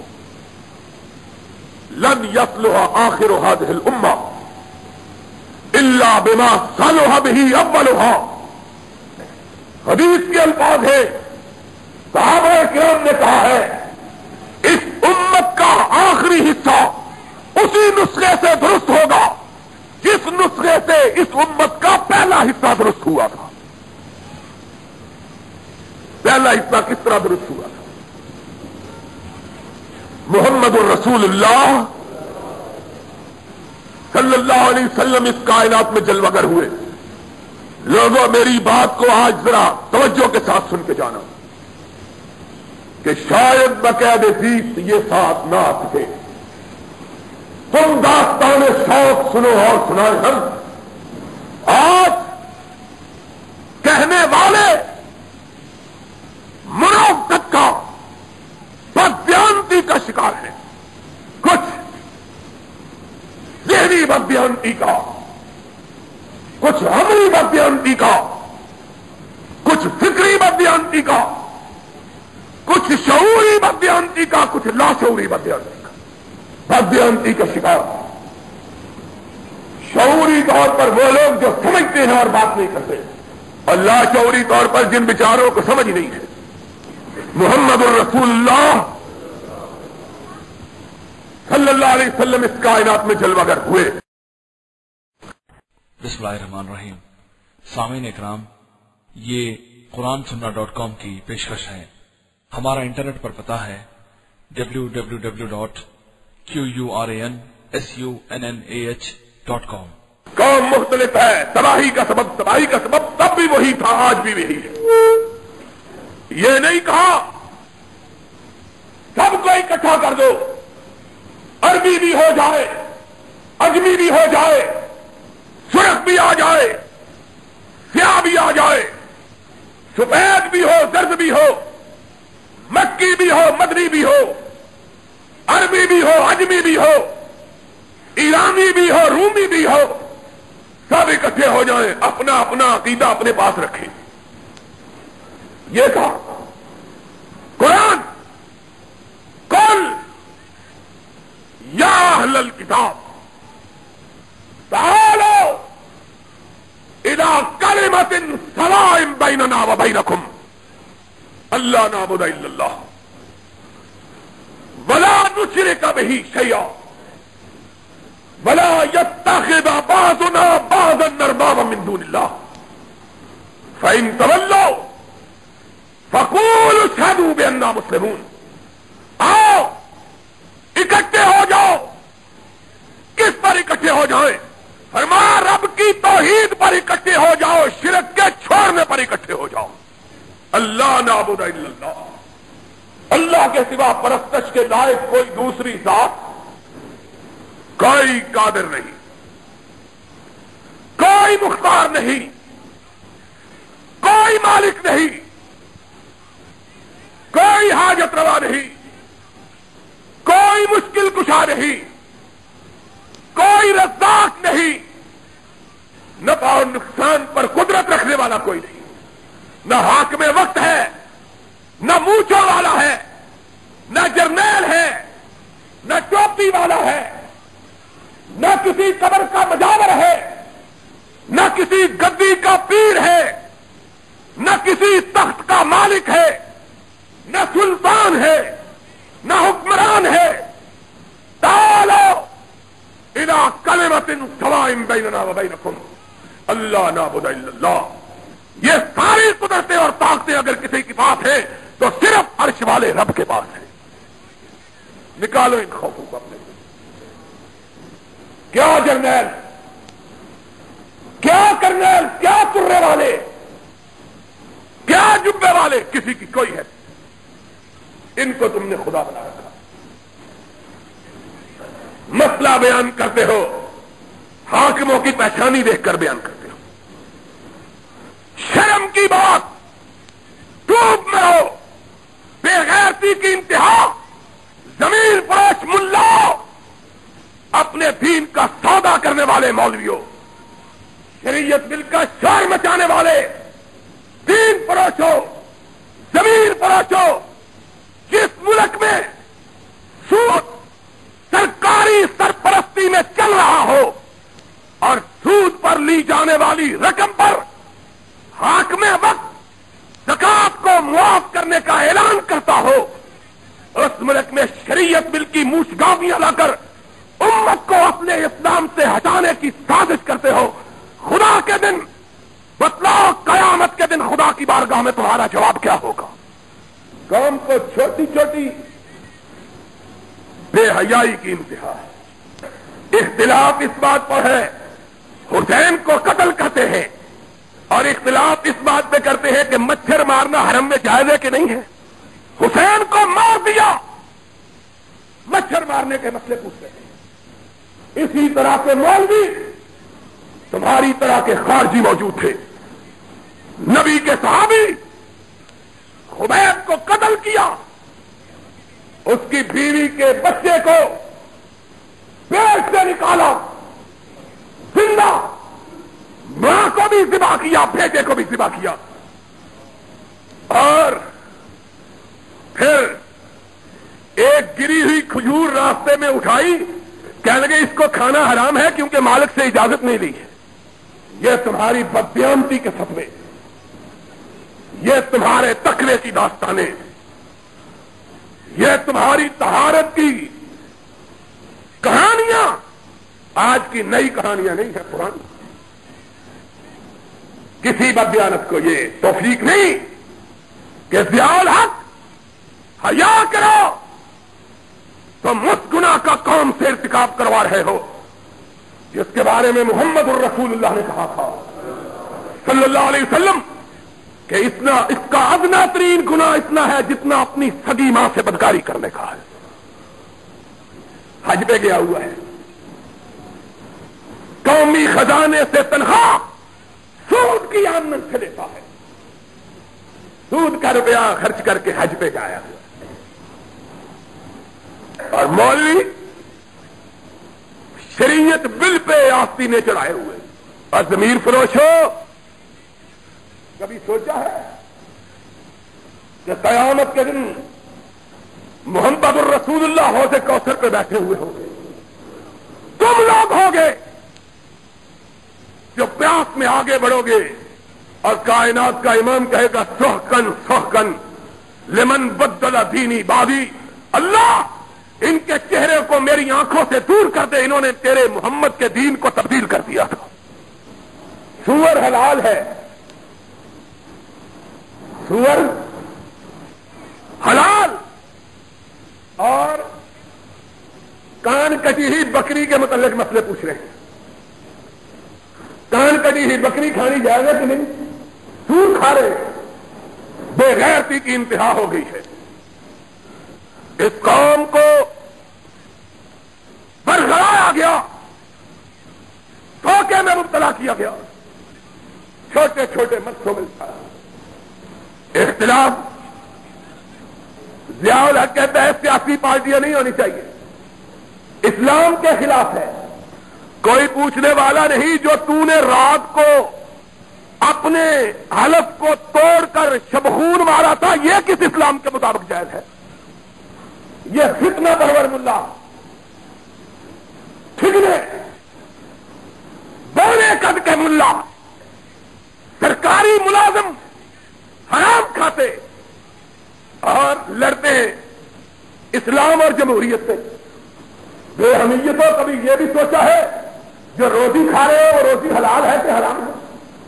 لن يصلح آخر هذه الامه الا بما صلح به اولها، حدیث کے الفاظ ہے، صحابہ کرام نے کہا ہے اس امت کا آخری حصہ اسی نسخے سے درست ہوگا جس نسخے سے اس امت کا پہلا حصہ درست ہوا تھا۔ پہلا حصہ کس طرح درست ہوا تھا؟ محمد الرسول اللہ صلی اللہ علیہ وسلم اس کائنات میں جلوہ گر ہوئے۔ لوگوں میری بات کو آج ذرا توجہ کے ساتھ سن کے جانا کہ شاید بقید زیست یہ ساتھ نہ آ سکے، تم داستان شوق سنو اور سنائے ہم۔ آج کہنے والے منافقت کا بدبیانتی کا شکار ہیں، کچھ ذہنی بدبیانتی کا، کچھ عملی بدبیانتی کا، کچھ فکری بدبیانتی کا، کچھ شعوری بدبیانتی کا، کچھ لاشعوری بدبیانتی کا، بدبیانتی کا شکار۔ شعوری طور پر وہ لوگ جو سمجھتے ہیں اور بات نہیں کرتے، اور لاشعوری طور پر جن بیچاروں کو سمجھ نہیں ہے۔ محمد الرسول اللہ صلی اللہ علیہ وسلم اس کائنات میں جلوہ گر ہوئے۔ بسم اللہ الرحمن الرحیم۔ سامعین اکرام، یہ قرآن سننا ڈاٹ کام کی پیشکش ہے۔ ہمارا انٹرنیٹ پر پتہ ہے W W W dot Q U R A N S U N N A H dot com. قوم مختلف ہے، تباہی کا سبب تباہی کا سبب تب بھی وہی تھا، آج بھی وہی ہے۔ یہ نہیں کہا سب کو اکٹھا کر دو، عربی بھی ہو جائے، اجمی بھی ہو جائے، سرخ بھی آ جائے، سیاہ بھی آ جائے، سفید بھی ہو، زرد بھی ہو، مکی بھی ہو، مدنی بھی ہو، عربی بھی ہو، اجمی بھی ہو، ایرانی بھی ہو، رومی بھی ہو، سب اکٹھے ہو جائیں، اپنا اپنا عقیدہ اپنے پاس رکھیں۔ یہ کہا قرآن قل یا اہل الکتاب تعالوا الی کلمۃ سواء بیننا وبینکم الا نعبد الا اللہ ولا نشرک بہ شیئا ولا يتخذ بعضنا بعضا اربابا من دون الله فإن تولوا فقولوا اشهدوا بأننا مسلمون۔ آؤ اکٹھے ہو جاؤ۔ کس پر اکٹھے ہو جائیں؟ فرمایا رب کی توحید پر اکٹھے ہو جاؤ، شرک کے چھوڑنے پر اکٹھے ہو جاؤ۔ اللہ نعبد الا اللہ، اللہ کے سوا پرستش کے لائق کوئی دوسری ذات، کوئی قادر نہیں، کوئی مختار نہیں، کوئی مالک نہیں، کوئی حاجت روا نہیں، کوئی مشکل کشا نہیں، کوئی رزاق نہیں، نفع اور نقصان پر قدرت رکھنے والا کوئی نہیں، نہ حاکم وقت ہے، نہ مونچھوں والا ہے، نہ جرنیل ہے، نہ ٹوپی والا ہے، نہ کسی قبر کا مجاور ہے، نہ کسی گدی کا پیر ہے، نہ کسی تخت کا مالک ہے، نہ سلطان ہے، نہ حکمران ہے۔ تعالوا الی کلمۃ سواء بیننا وبینکم الا نعبد الا اللہ۔ یہ ساری قدرتیں اور طاقتیں اگر کسی کے پاس ہیں تو صرف عرش والے رب کے پاس ہے۔ نکالو ان خوفوں کو اپنے سے۔ کیا جرنیل، کیا کرنیل، کیا ترے والے، کیا جبے والے، کسی کی کوئی ہے، ان کو تم نے خدا بنا رکھا۔ مسئلہ بیان کرتے ہو، حاکموں کی پہچانی دیکھ کر بیان کرتے ہو۔ شرم کی بات، ڈوب میں ہو، بے غیرتی کی انتہا، زمین فروش ملا، اپنے دین کا سودا کرنے والے مولویوں، شریعت بل کا شور مچانے والے، دین فروشو، زمین فروشو، جس ملک میں سود سرکاری سرپرستی میں چل رہا ہو اور سود پر لی جانے والی رقم پر حاکم وقت زکات کو معاف کرنے کا اعلان کرتا ہو، اس ملک میں شریعت بل کی موشگافیاں لا کر امت کو اپنے اسلام سے ہٹانے کی سازش کرتے ہو، خدا کے دن بتلاؤ، قیامت کے دن خدا کی بارگاہ میں تمہارا جواب کیا ہوگا؟ قوم کو چھوٹی چھوٹی بے حیائی کی انتہا ہے۔ اختلاف اس بات پر ہے حسین کو قتل کرتے ہیں، اور اختلاف اس بات پہ کرتے ہیں کہ مچھر مارنا حرم میں جائز ہے کہ نہیں ہے۔ حسین کو مار دیا، مچھر مارنے کے مسئلے پوچھتے ہیں۔ اسی طرح کے مولوی تمہاری طرح کے خارجی موجود تھے۔ نبی کے صحابی خبیب کو قتل کیا، اس کی بیوی کے بچے کو پیٹ سے نکالا زندہ، ماں کو بھی ذبح کیا، بیٹے کو بھی ذبح کیا، اور پھر ایک گری ہوئی کھجور راستے میں اٹھائی، کہنے لگے اس کو کھانا حرام ہے کیونکہ مالک سے اجازت نہیں لی ہے۔ یہ تمہاری بددیانتی کے فتوے، یہ تمہارے تقوی کی داستانیں، یہ تمہاری طہارت کی کہانیاں آج کی نئی کہانیاں نہیں ہے، پرانی. کسی بدیانت کو یہ توفیق نہیں کہ ضیاء الحق حیا کرو، تم اس گناہ کا قوم سے ارتکاب کروا رہے ہو جس کے بارے میں محمد الرسول اللہ نے کہا تھا صلی اللہ علیہ وسلم کہ اتنا اس کا ادنا ترین گناہ اتنا ہے جتنا اپنی سگی ماں سے بدکاری کرنے کا ہے. حج پہ گیا ہوا ہے، قومی خزانے سے تنخواہ سود کی آمدن سے لیتا ہے، سود کا روپیہ خرچ کر کے حج پہ جایا ہوا، اور مولوی شریعت بل پہ آستینے چڑھائے ہوئے. اور ضمیر فروش ہو، کبھی سوچا ہے کہ قیامت کے دن محمد الرسول اللہ حوض کوثر پہ بیٹھے ہوئے ہوں گے، تم لوگ ہوگے جو پیاس میں آگے بڑھو گے، اور کائنات کا امام کہے گا سحقن سحقن لمن بدل دینی بادی، اللہ ان کے چہرے کو میری آنکھوں سے دور کر دے، انہوں نے تیرے محمد کے دین کو تبدیل کر دیا تھا. سور حلال ہے، سور حلال، اور کان کٹی ہوئی بکری کے متعلق مسئلے پوچھ رہے ہیں. کان کٹی ہوئی بکری کھانی جائے گا کہ نہیں؟ سور کھا رہے ہیں. بے غیرتی کی انتہا ہو گئی ہے. اس قوم کو برگلایا گیا، دھوکے میں مبتلا کیا گیا، چھوٹے چھوٹے مسئلوں میں تھا اختلاف. ضیاء الحق کہتا ہے سیاسی پارٹیاں نہیں ہونی چاہیے، اسلام کے خلاف ہے. کوئی پوچھنے والا نہیں جو تو نے رات کو اپنے حلف کو توڑ کر شبخون مارا تھا، یہ کس اسلام کے مطابق جائز ہے؟ یہ فتنہ پرور ملا، ٹھگنے بونے قد کے ملا، سرکاری ملازم حرام کھاتے اور لڑتے ہیں اسلام اور جمہوریت سے. بے حمیتوں کبھی یہ بھی سوچا ہے جو روزی کھا رہے ہو وہ روزی حلال ہے کہ حرام ہے؟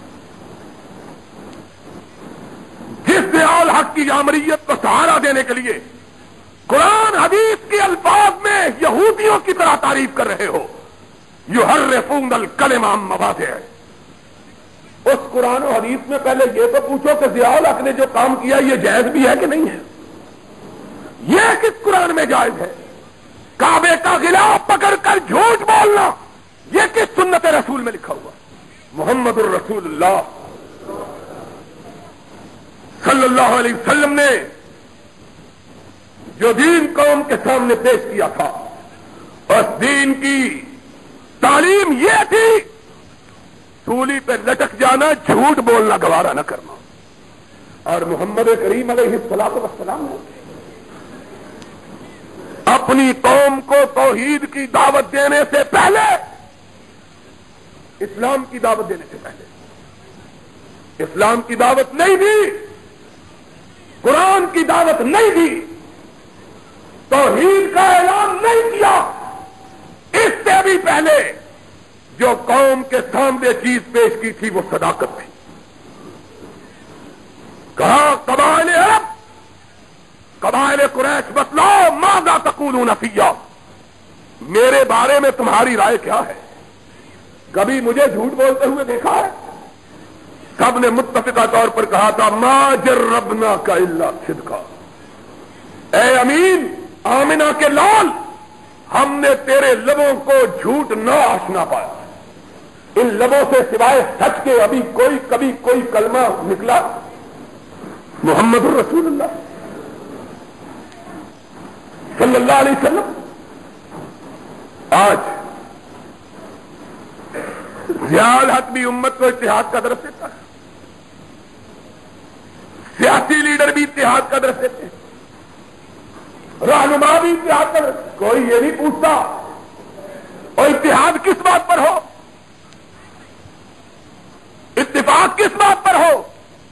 جس ضیاء الحق کی جامریت کو سہارا دینے کے لیے قرآن حدیث کے الفاظ میں یہودیوں کی طرح تعریف کر رہے ہو، یحرفون الکلم عن مواضعہ، اس قرآن و حدیث میں پہلے یہ تو پوچھو کہ ضیاء الحق نے جو کام کیا یہ جائز بھی ہے کہ نہیں ہے؟ یہ کس قرآن میں جائز ہے؟ کعبے کا غلاف پکڑ کر جھوٹ بولنا یہ کس سنت رسول میں لکھا ہوا؟ محمد الرسول اللہ صلی اللہ علیہ وسلم نے جو دین قوم کے سامنے پیش کیا تھا، اس دین کی تعلیم یہ تھی سولی پہ لٹک جانا، جھوٹ بولنا، گوارا نہ کرنا. اور محمد کریم علیہ الصلوۃ والسلام نے اپنی قوم کو توحید کی دعوت دینے سے پہلے، اسلام کی دعوت دینے سے پہلے اسلام کی دعوت نہیں دی، قرآن کی دعوت نہیں دی، توحید کا اعلان نہیں کیا. اس سے بھی پہلے جو قوم کے سامنے چیز پیش کی تھی وہ صداقت تھی. کہا قبائل عرب، قبائل قریش بتلاؤ ماذا تقولون فیّا، میرے بارے میں تمہاری رائے کیا ہے؟ کبھی مجھے جھوٹ بولتے ہوئے دیکھا ہے؟ سب نے متفقہ طور پر کہا تھا ما جربناک الا صدقا، اے امین آمنہ کے لال، ہم نے تیرے لبوں کو جھوٹ نہ آشنا پایا. ان لبوں سے سوائے سچ کے ابھی کوئی کبھی کوئی کلمہ نکلا؟ محمد الرسول اللہ صلی اللہ علیہ وسلم. آج ضیاء الحق بھی امت کو اتحاد کا درس دیتا ہے، سیاسی لیڈر بھی اتحاد کا درس دیتے ہیں، رہنما بھی اتحاد کا درس. کوئی یہ نہیں پوچھتا اور اتحاد کس بات پر ہو، اتفاق کس بات پر ہو،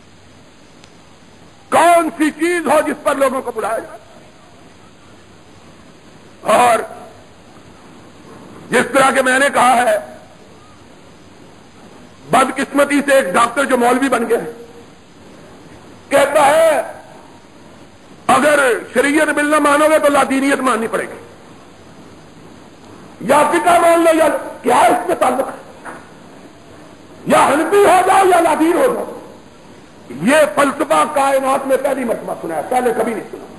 کون سی چیز ہو جس پر لوگوں کو بلایا جائے. اور جس طرح کہ میں نے کہا ہے بدقسمتی سے ایک ڈاکٹر جو مولوی بن گیا ہے کہتا ہے اگر شریعت ملنا مانو گے تو لادینیت ماننی پڑے گی، یا فقہ مان لو، یا کیا اس میں تعلق ہے، یا حنفی ہو جاؤ یا لادین ہو جاؤ. یہ فلسفہ کائنات میں پہلی مرتبہ سنا ہے، پہلے کبھی نہیں سنا.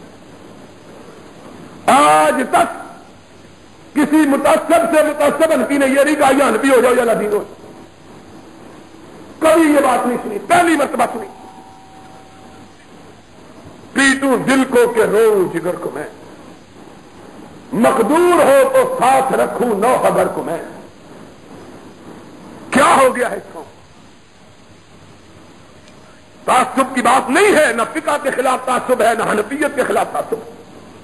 آج تک کسی متعصب سے متعصب حنفی نے یہ نہیں کہا یا حنفی ہو جاؤ یا لادین ہو جاؤ، کبھی یہ بات نہیں سنی، پہلی مرتبہ سنی. پیٹوں دل کو کہ رو جگر کو میں، مقدور ہو تو ساتھ رکھوں نو خبر کو میں. کیا ہو گیا ہے اس کو؟ تعصب کی بات نہیں ہے، نہ فقہ کے خلاف تعصب ہے، نہ حنفیت کے خلاف تعصب ہے.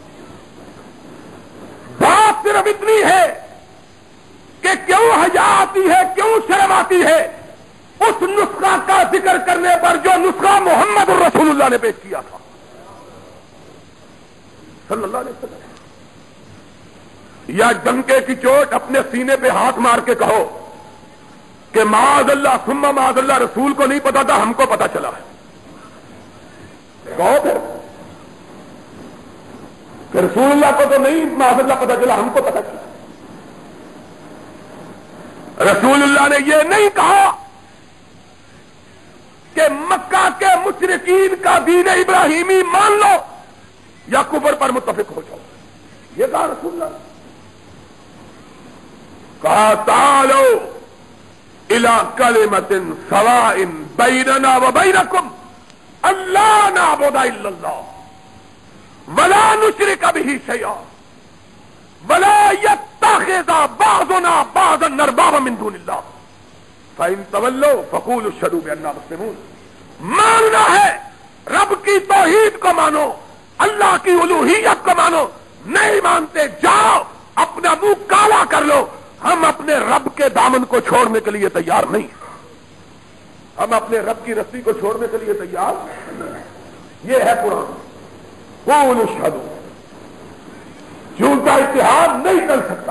بات صرف اتنی ہے کہ کیوں حیا آتی ہے، کیوں شرم آتی ہے اس نسخہ کا ذکر کرنے پر جو نسخہ محمد الرسول اللہ نے پیش کیا تھا صلی اللہ علیہ وسلم. یا ڈنکے کی چوٹ اپنے سینے پہ ہاتھ مار کے کہو کہ معاذ اللہ ثم معاذ اللہ رسول کو نہیں پتا تھا، ہم کو پتا چلا ہے. کہو پھر کہ رسول اللہ کو تو نہیں معاذ اللہ پتا چلا، ہم کو پتا چلا. رسول اللہ نے یہ نہیں کہا کہ مکہ کے مشرکین کا دین ابراہیمی مان لو یا کفر پر متفق ہو جاؤ. یہ کہا رسول اللہ نے. کہا تعالوا الی کلمۃ سواء بیننا وبینکم الا نعبد الا اللہ ولا نشرک بہ شیئا ولا یتخذ بعضنا بعضا اربابا من دون اللہ فإن تولوا فقولوا اشهدوا بأننا مسلمون. ماننا ہے رب کی توحید کو مانو، اللہ کی الوہیت کو مانو. نہیں مانتے جاؤ اپنا منہ کالا کر لو، ہم اپنے رب کے دامن کو چھوڑنے کے لیے تیار نہیں، ہم اپنے رب کی رسی کو چھوڑنے کے لیے تیار نہیں. یہ ہے قرآن. قولوا اشهدوا. جھوٹا اتحاد نہیں کر سکتا،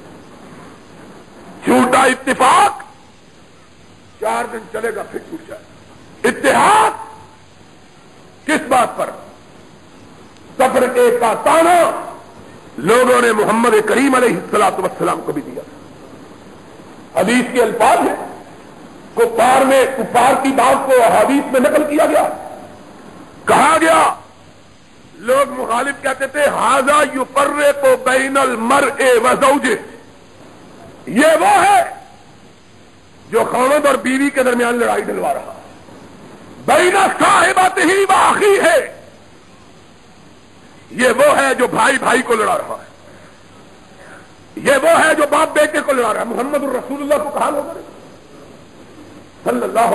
جھوٹا اتفاق چار دن چلے گا پھر ٹوٹ جائے. اتحاد کس بات پر؟ تفرقے کا تانا لوگوں نے محمد کریم علیہ الصلوۃ والسلام کو بھی دیا. حدیث کے الفاظ ہیں، کفار میں کفار کی بات کو حدیث میں نقل کیا گیا، کہا گیا لوگ مخالف کہتے تھے ھذا یفرق بین المرء وزوجہ، یہ وہ ہے جو خاوند اور بیوی کے درمیان لڑائی دلوا رہا. بین صاحبتہ و اخیہ، یہ وہ ہے جو بھائی بھائی کو لڑا رہا ہے، یہ وہ ہے جو باپ بیٹے کو لڑا رہا ہے. محمد الرسول اللہ کو کہا لوگوں نے صلی اللہ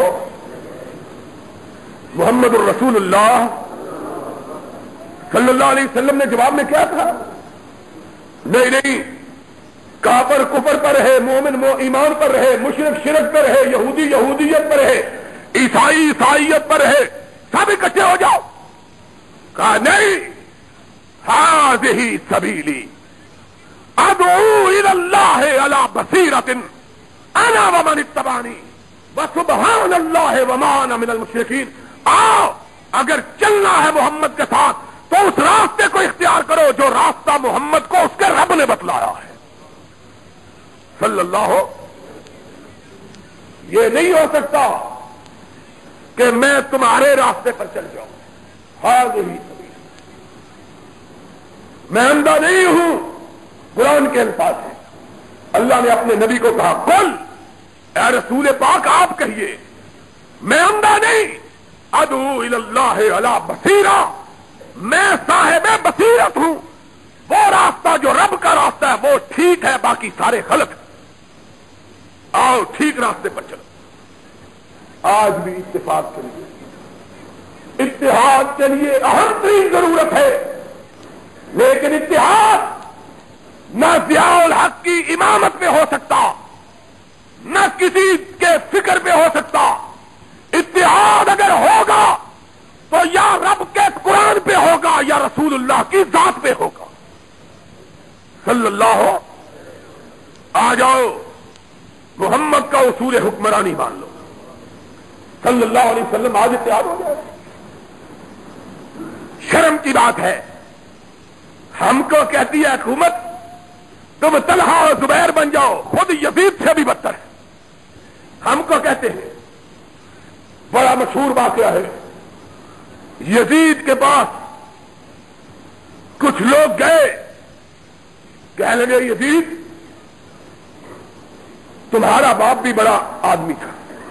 محمد الرسول اللہ صلی اللہ علیہ وسلم نے جواب میں کیا تھا؟ نہیں نہیں، کافر کفر پر رہے، مومن ایمان پر رہے، مشرک شرک پر رہے، یہودی یہودیت پر رہے، عیسائی عیسائیت پر رہے، سب اکٹھے ہو جاؤ. کہا نہیں، ھذہ سبیلی ادعو الی اللہ علی بصیرۃ انا ومن اتبعنی وسبحان اللہ وما انا من المشرکین. آؤ اگر چلنا ہے محمد کے ساتھ تو اس راستے کو اختیار کرو جو راستہ محمد کو اس کے رب نے بتلایا ہے صلی اللہ. یہ نہیں ہو سکتا کہ میں تمہارے راستے پر چل جاؤں. ھذہ سبیلی، میں اندھا نہیں ہوں. قرآن کے الفاظ ہیں، اللہ نے اپنے نبی کو کہا قل، اے رسول پاک آپ کہیے میں اندھا نہیں، ادعو الی اللہ علی بصیرہ، میں صاحب بصیرت ہوں. وہ راستہ جو رب کا راستہ ہے وہ ٹھیک ہے، باقی سارے غلط. آؤ ٹھیک راستے پر چلو. آج بھی اتفاق کے لیے، اتحاد کے لیے اہم ترین ضرورت ہے، لیکن اتحاد نہ ضیاء الحق کی امامت میں ہو سکتا، نہ کسی کے فکر پہ ہو سکتا. اتحاد اگر ہوگا تو یا رب کے قرآن پہ ہوگا یا رسول اللہ کی ذات پہ ہوگا صلی اللہ. محمد کا اصول حکمرانی مان لو، صلی اللہ علیہ وسلم آج اتحاد ہو جائے. شرم کی بات ہے، ہم کو کہتی ہے حکومت تم طلحہ اور زبیر بن جاؤ، خود یزید سے بھی بدتر ہے. ہم کو کہتے ہیں، بڑا مشہور واقعہ ہے، یزید کے پاس کچھ لوگ گئے، کہنے لگے یزید تمہارا باپ بھی بڑا آدمی تھا،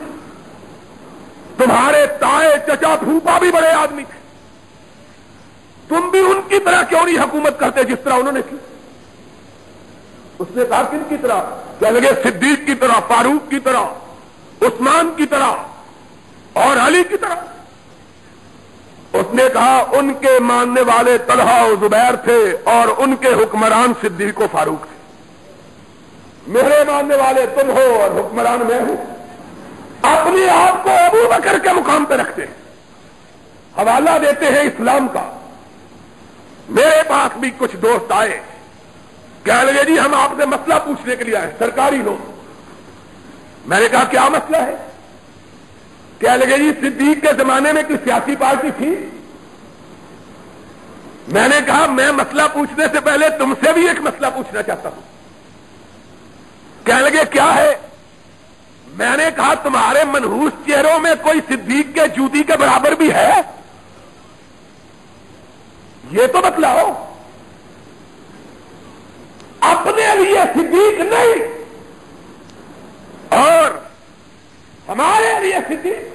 تمہارے تائے چچا پھوپا بھی بڑے آدمی تھے، تم بھی ان کی طرح کیوں نہیں حکومت کرتے جس طرح انہوں نے کی؟ اس نے کہا کن کی طرح؟ کہنے لگے صدیق کی طرح، فاروق کی طرح، عثمان کی طرح اور علی کی طرح. اس نے کہا ان کے ماننے والے طلحہ و زبیر تھے اور ان کے حکمران صدیق و فاروق تھے، میرے ماننے والے تم ہو اور حکمران میں ہوں. اپنے آپ کو ابو بکر کے مقام پہ رکھتے ہیں، حوالہ دیتے ہیں اسلام کا. میرے پاس بھی کچھ دوست آئے، کہنے لگے جی ہم آپ سے مسئلہ پوچھنے کے لیے آئے، سرکاری لوگ. میں نے کہا کیا مسئلہ ہے؟ کہنے لگے جی صدیق کے زمانے میں کوئی سیاسی پارٹی تھی؟ میں نے کہا میں مسئلہ پوچھنے سے پہلے تم سے بھی ایک مسئلہ پوچھنا چاہتا ہوں. کہنے لگے کیا ہے؟ میں نے کہا تمہارے منحوس چہروں میں کوئی صدیق کے جوتی کے برابر بھی ہے؟ یہ تو بتلاؤ. اپنے لیے صدیق نہیں اور ہمارے لیے صدیق.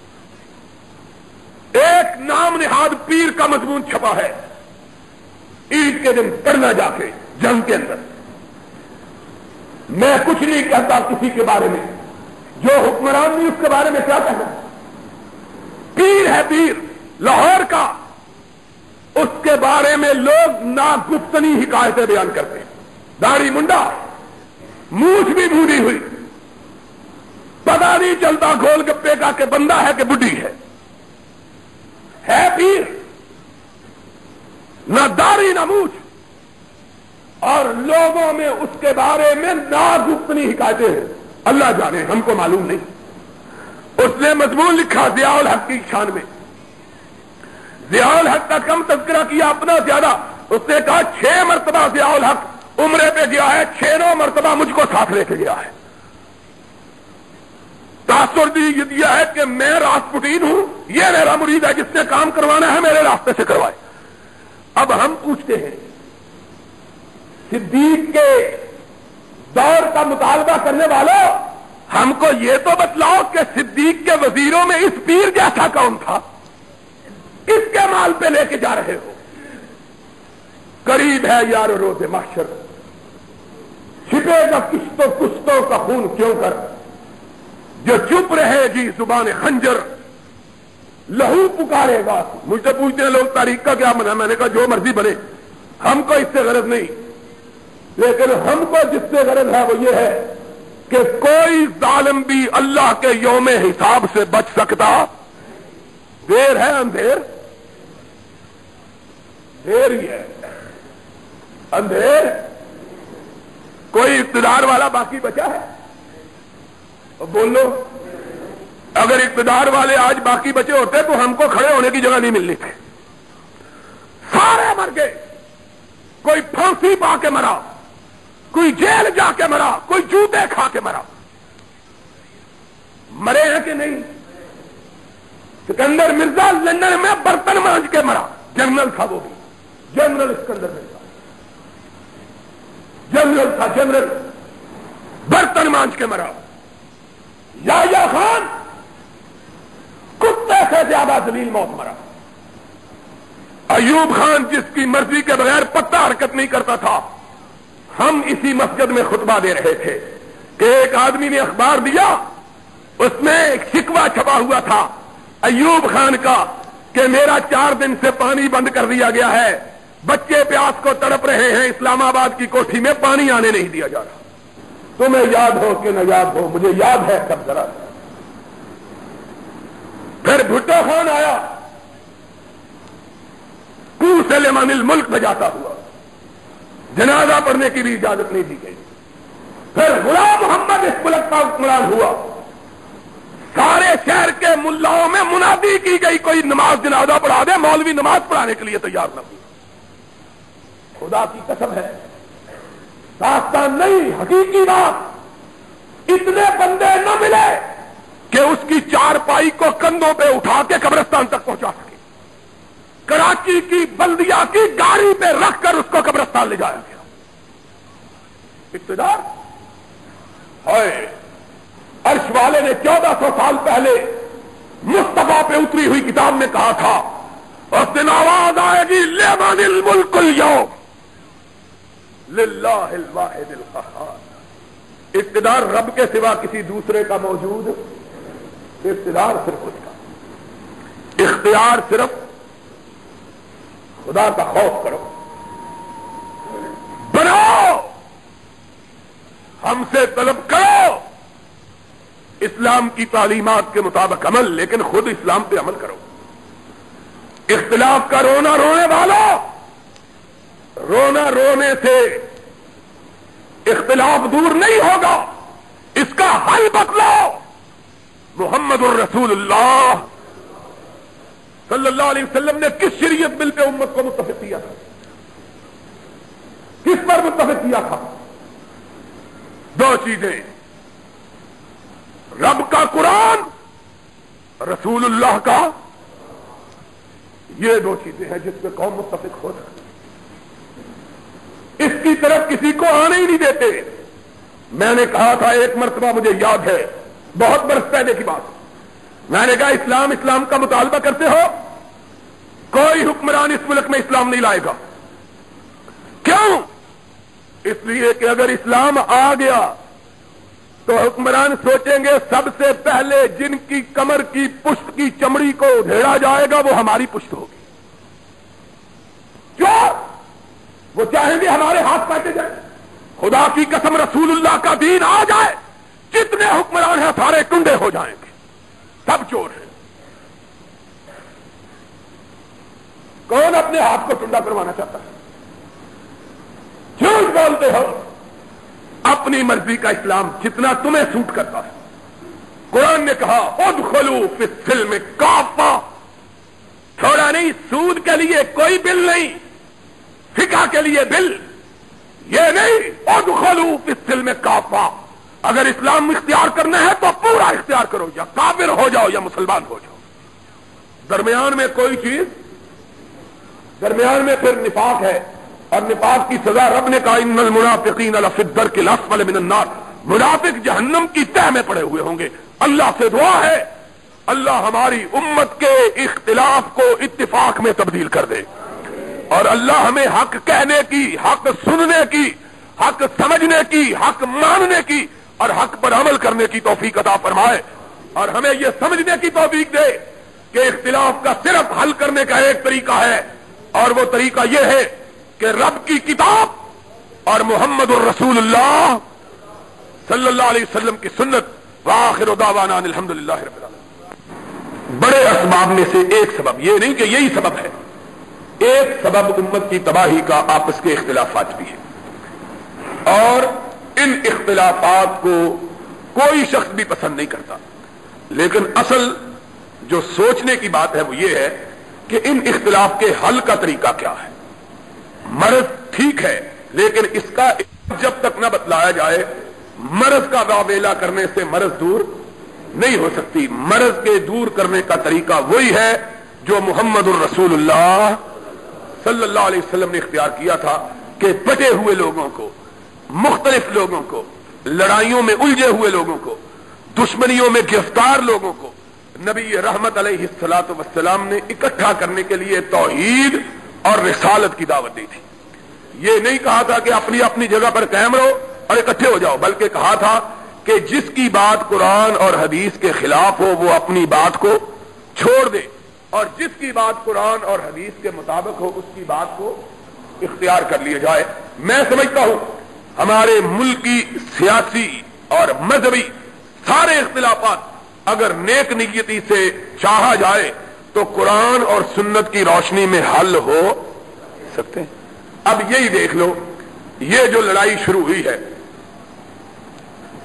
ایک نام نہاد پیر کا مضمون چھپا ہے، عید کے دن پڑھنا جا کے جنگ کے اندر. میں کچھ نہیں کہتا کسی کے بارے میں، جو حکمران نہیں اس کے بارے میں کیا کہنا. پیر ہے پیر لاہور کا، اس کے بارے میں لوگ ناگفتنی حکایتیں بیان کرتے ہیں. داڑھی منڈا، مونچھ بھی بھوری ہوئی، پتا نہیں چلتا گول گپے کا کہ بندہ ہے کہ بڈھی ہے. ہے پیر، نہ داڑھی نہ مونچھ، اور لوگوں میں اس کے بارے میں ناگفتنی حکایتیں ہیں. اللہ جانے، ہم کو معلوم نہیں. اس نے مضمون لکھا ضیاء الحق کی شان میں، ضیاء الحق کا کم تذکرہ کیا، اپنا زیادہ. اس نے کہا چھ مرتبہ ضیاء الحق عمرے پہ گیا ہے، چھ نو مرتبہ مجھ کو ساتھ لے کے گیا ہے. تاثر دی دیا ہے کہ میں راسپوٹین ہوں، یہ میرا مرید ہے، جس نے کام کروانا ہے میرے راستے سے کروائے. اب ہم پوچھتے ہیں صدیق کے دور کا مطالبہ کرنے والوں، ہم کو یہ تو بتلاؤ کہ صدیق کے وزیروں میں اس پیر جیسا کون تھا؟ کس کے مال پہ لے کے جا رہے ہو؟ قریب ہے یار روز محشر، چھپے گا کشتوں کشتوں کا خون کیوں کر، جو چپ رہے گی زبان خنجر لہو پکارے گا. مجھ سے پوچھتے ہیں لوگ تاریخ کا کیا بنا، میں نے کہا جو مرضی بنے، ہم کو اس سے غرض نہیں، لیکن ہم کو جس سے غرض ہے وہ یہ ہے کہ کوئی ظالم بھی اللہ کے یوم حساب سے بچ سکتا. دیر ہے اندھیر، دیر ہی ہے اندھیر. کوئی اقتدار والا باقی بچا ہے؟ بولو، اگر اقتدار والے آج باقی بچے ہوتے تو ہم کو کھڑے ہونے کی جگہ نہیں ملنی تھی. سارے مر گئے، کوئی پھانسی پا کے مرا، کوئی جیل جا کے مرا، کوئی جوتے کھا کے مرا. مرے ہیں کہ نہیں؟ سکندر مرزا لندن میں برتن مانج کے مرا، جنرل تھا وہ بھی، جنرل سکندر مرزا جنرل تھا، جنرل برتن مانج کے مرا. یحییٰ خان کتے سے زیادہ ذلیل موت مرا. ایوب خان جس کی مرضی کے بغیر پتا حرکت نہیں کرتا تھا. ہم اسی مسجد میں خطبہ دے رہے تھے کہ ایک آدمی نے اخبار دیا، اس میں ایک شکوہ چھپا ہوا تھا ایوب خان کا کہ میرا چار دن سے پانی بند کر دیا گیا ہے، بچے پیاس کو تڑپ رہے ہیں، اسلام آباد کی کوٹھی میں پانی آنے نہیں دیا جا رہا. تمہیں یاد ہو کہ نہ یاد ہو، مجھے یاد ہے سب ذرا. پھر بھٹو خان آیا، کو سلیمان الملک بجاتا ہوا، جنازہ پڑھنے کی بھی اجازت نہیں دی گئی. پھر غلام محمد اس ملک کا حکمران ہوا، سارے شہر کے ملاؤں میں منادی کی گئی کوئی نماز جنازہ پڑھا دے، مولوی نماز پڑھانے کے لیے تیار نہ ہوئی۔ خدا کی قسم ہے، داستان نہیں، حقیقی بات، اتنے بندے نہ ملے کہ اس کی چارپائی کو کندھوں پہ اٹھا کے قبرستان تک پہنچا سکے۔ کراچی کی بلدیہ کی گاڑی پہ رکھ کر اس کو قبرستان لے جایا گیا۔ اقتدار ہے۔ عرش والے نے چودہ سو سال پہلے مصطفیٰ پہ اتری ہوئی کتاب میں کہا تھا، اس دن آواز آئے گی لمن الملک اليوم للہ الواحد القہار۔ اقتدار رب کے سوا کسی دوسرے کا موجود، اقتدار صرف اس کا، اختیار صرف خدا کا خوف کرو، بناؤ، ہم سے طلب کرو اسلام کی تعلیمات کے مطابق عمل، لیکن خود اسلام پہ عمل کرو۔ اختلاف کا رونا رونے والا، رونا رونے سے اختلاف دور نہیں ہوگا، اس کا حل بتلاؤ۔ محمد الرسول اللہ صلی اللہ علیہ وسلم نے کس شریعت بل پہ امت کو متفق کیا تھا؟ کس پر متفق کیا تھا؟ دو چیزیں، رب کا قرآن، رسول اللہ کا، یہ دو چیزیں ہیں جس پہ قوم متفق ہو سکتی۔ اس کی طرف کسی کو آنے ہی نہیں دیتے۔ میں نے کہا تھا ایک مرتبہ، مجھے یاد ہے، بہت برس پہلے کی بات، میں نے کہا اسلام اسلام کا مطالبہ کرتے ہو، کوئی حکمران اس ملک میں اسلام نہیں لائے گا۔ کیوں؟ اس لیے کہ اگر اسلام آ گیا تو حکمران سوچیں گے سب سے پہلے جن کی کمر کی پشت کی چمڑی کو ادھیڑا جائے گا وہ ہماری پشت ہوگی۔ کیوں؟ وہ چاہیں گے ہمارے ہاتھ کاٹے جائیں۔ خدا کی قسم، رسول اللہ کا دین آ جائے، جتنے حکمران ہیں سارے ٹنڈے ہو جائیں گے، سب چور ہیں۔ کون اپنے ہاتھ کو ٹنڈا کروانا چاہتا ہے؟ جھوٹ بولتے ہو۔ اپنی مرضی کا اسلام جتنا تمہیں سوٹ کرتا ہے۔ قرآن نے کہا ادخلوا فی السلم کافہ، تھوڑا نہیں، سود کے لیے کوئی بل نہیں، فقہ کے لیے بل، یہ نہیں، ادخلوا فی السلم کافہ۔ اگر اسلام اختیار کرنا ہے تو پورا اختیار کرو، یا کافر ہو جاؤ یا مسلمان ہو جاؤ، درمیان میں کوئی چیز، درمیان میں پھر نفاق ہے، اور نفاق کی سزا رب نے کہا ان المنافقین لفی الدرک الاسفل من النار، منافق جہنم کی تہ میں پڑے ہوئے ہوں گے۔ اللہ سے دعا ہے اللہ ہماری امت کے اختلاف کو اتفاق میں تبدیل کر دے، اور اللہ ہمیں حق کہنے کی، حق سننے کی، حق سمجھنے کی، حق ماننے کی اور حق پر عمل کرنے کی توفیق عطا فرمائے، اور ہمیں یہ سمجھنے کی توفیق دے کہ اختلاف کا صرف حل کرنے کا ایک طریقہ ہے، اور وہ طریقہ یہ ہے کہ رب کی کتاب اور محمد الرسول اللہ صلی اللہ علیہ وسلم کی سنت۔ وآخر دعوانا ان الحمدللہ رب العالمین۔ بڑے اسباب میں سے ایک سبب، یہ نہیں کہ یہی سبب ہے، ایک سبب امت کی تباہی کا آپس کے اختلافات بھی ہے، اور ان اختلافات کو کوئی شخص بھی پسند نہیں کرتا، لیکن اصل جو سوچنے کی بات ہے وہ یہ ہے کہ ان اختلاف کے حل کا طریقہ کیا ہے۔ مرض ٹھیک ہے، لیکن اس کا جب تک نہ بتلایا جائے، مرض کا واویلا کرنے سے مرض دور نہیں ہو سکتی۔ مرض کے دور کرنے کا طریقہ وہی ہے جو محمد الرسول اللہ صلی اللہ علیہ وسلم نے اختیار کیا تھا، کہ پٹے ہوئے لوگوں کو، مختلف لوگوں کو، لڑائیوں میں الجھے ہوئے لوگوں کو، دشمنیوں میں گرفتار لوگوں کو نبی رحمت علیہ الصلوۃ والسلام نے اکٹھا کرنے کے لیے توحید اور رسالت کی دعوت دی تھی۔ یہ نہیں کہا تھا کہ اپنی اپنی جگہ پر قائم رہو اور اکٹھے ہو جاؤ، بلکہ کہا تھا کہ جس کی بات قرآن اور حدیث کے خلاف ہو وہ اپنی بات کو چھوڑ دے، اور جس کی بات قرآن اور حدیث کے مطابق ہو اس کی بات کو اختیار کر لیا جائے۔ میں سمجھتا ہوں ہمارے ملکی، سیاسی اور مذہبی سارے اختلافات اگر نیک نیتی سے چاہا جائے تو قرآن اور سنت کی روشنی میں حل ہو سکتے ہیں۔ اب یہی دیکھ لو، یہ جو لڑائی شروع ہوئی ہے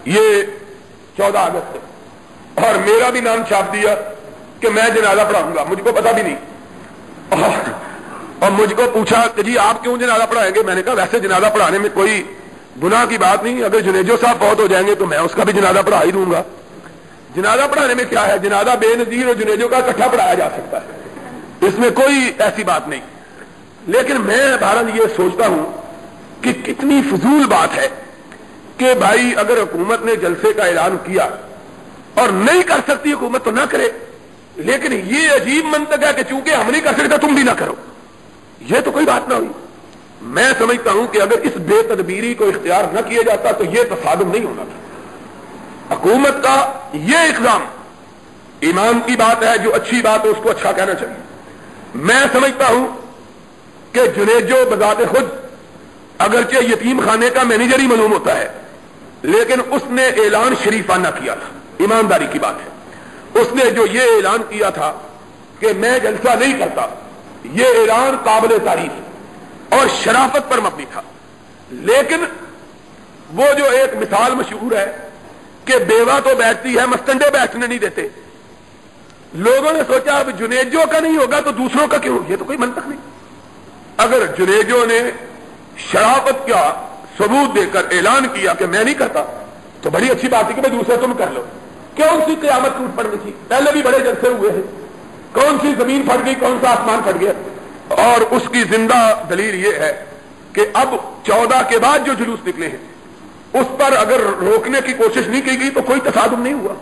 یہ چودہ اگست ہے، اور میرا بھی نام چھاپ دیا کہ میں جنازہ پڑھاؤں گا، مجھ کو پتا بھی نہیں، اور, اور مجھ کو پوچھا کہ جی آپ کیوں جنازہ پڑھائیں گے؟ میں نے کہا ویسے جنازہ پڑھانے میں کوئی گناہ کی بات نہیں، اگر جنیجو صاحب فوت ہو جائیں گے تو میں اس کا بھی جنازہ پڑھا ہی دوں گا، جنازہ پڑھانے میں کیا ہے؟ جنازہ بے نظیر اور جنیجو کا اکٹھا پڑھایا جا سکتا ہے، اس میں کوئی ایسی بات نہیں۔ لیکن میں بہرحال یہ سوچتا ہوں کہ کتنی فضول بات ہے کہ بھائی اگر حکومت نے جلسے کا اعلان کیا اور نہیں کر سکتی حکومت تو نہ کرے، لیکن یہ عجیب منطق ہے کہ چونکہ ہم نہیں کر سکتے تم بھی نہ کرو، یہ تو کوئی بات نہ ہوئی۔ میں سمجھتا ہوں کہ اگر اس بے تدبیری کو اختیار نہ کیا جاتا تو یہ تصادم نہیں ہونا تھا۔ حکومت کا یہ اقدام ایمان کی بات ہے، جو اچھی بات ہے اس کو اچھا کہنا چاہیے۔ میں سمجھتا ہوں کہ جنیجو بذات خود اگرچہ یتیم خانے کا مینیجر ہی معلوم ہوتا ہے، لیکن اس نے اعلان شریفانہ کیا تھا، ایمانداری کی بات ہے۔ اس نے جو یہ اعلان کیا تھا کہ میں جلسہ نہیں کرتا، یہ اعلان قابل تعریف اور شرافت پر مبنی تھا۔ لیکن وہ جو ایک مثال مشہور ہے کہ بیوہ تو بیٹھتی ہے مستنڈے بیٹھنے نہیں دیتے، لوگوں نے سوچا اب جنیجو کا نہیں ہوگا تو دوسروں کا کیوں؟ یہ تو کوئی منطق نہیں۔ اگر جنیجو نے شرافت کا ثبوت دے کر اعلان کیا کہ میں نہیں کرتا تو بڑی اچھی بات ہے کہ بھائی دوسرے تم کر لو، کون سی قیامت ٹوٹ پڑنی تھی؟ پہلے بھی بڑے جلسے ہوئے ہیں، کون سی زمین پھٹ گئی، کون سا آسمان پھٹ گیا؟ اور اس کی زندہ دلیل یہ ہے کہ اب چودہ کے بعد جو جلوس نکلے ہیں اس پر اگر روکنے کی کوشش نہیں کی گئی تو کوئی تصادم نہیں ہوا،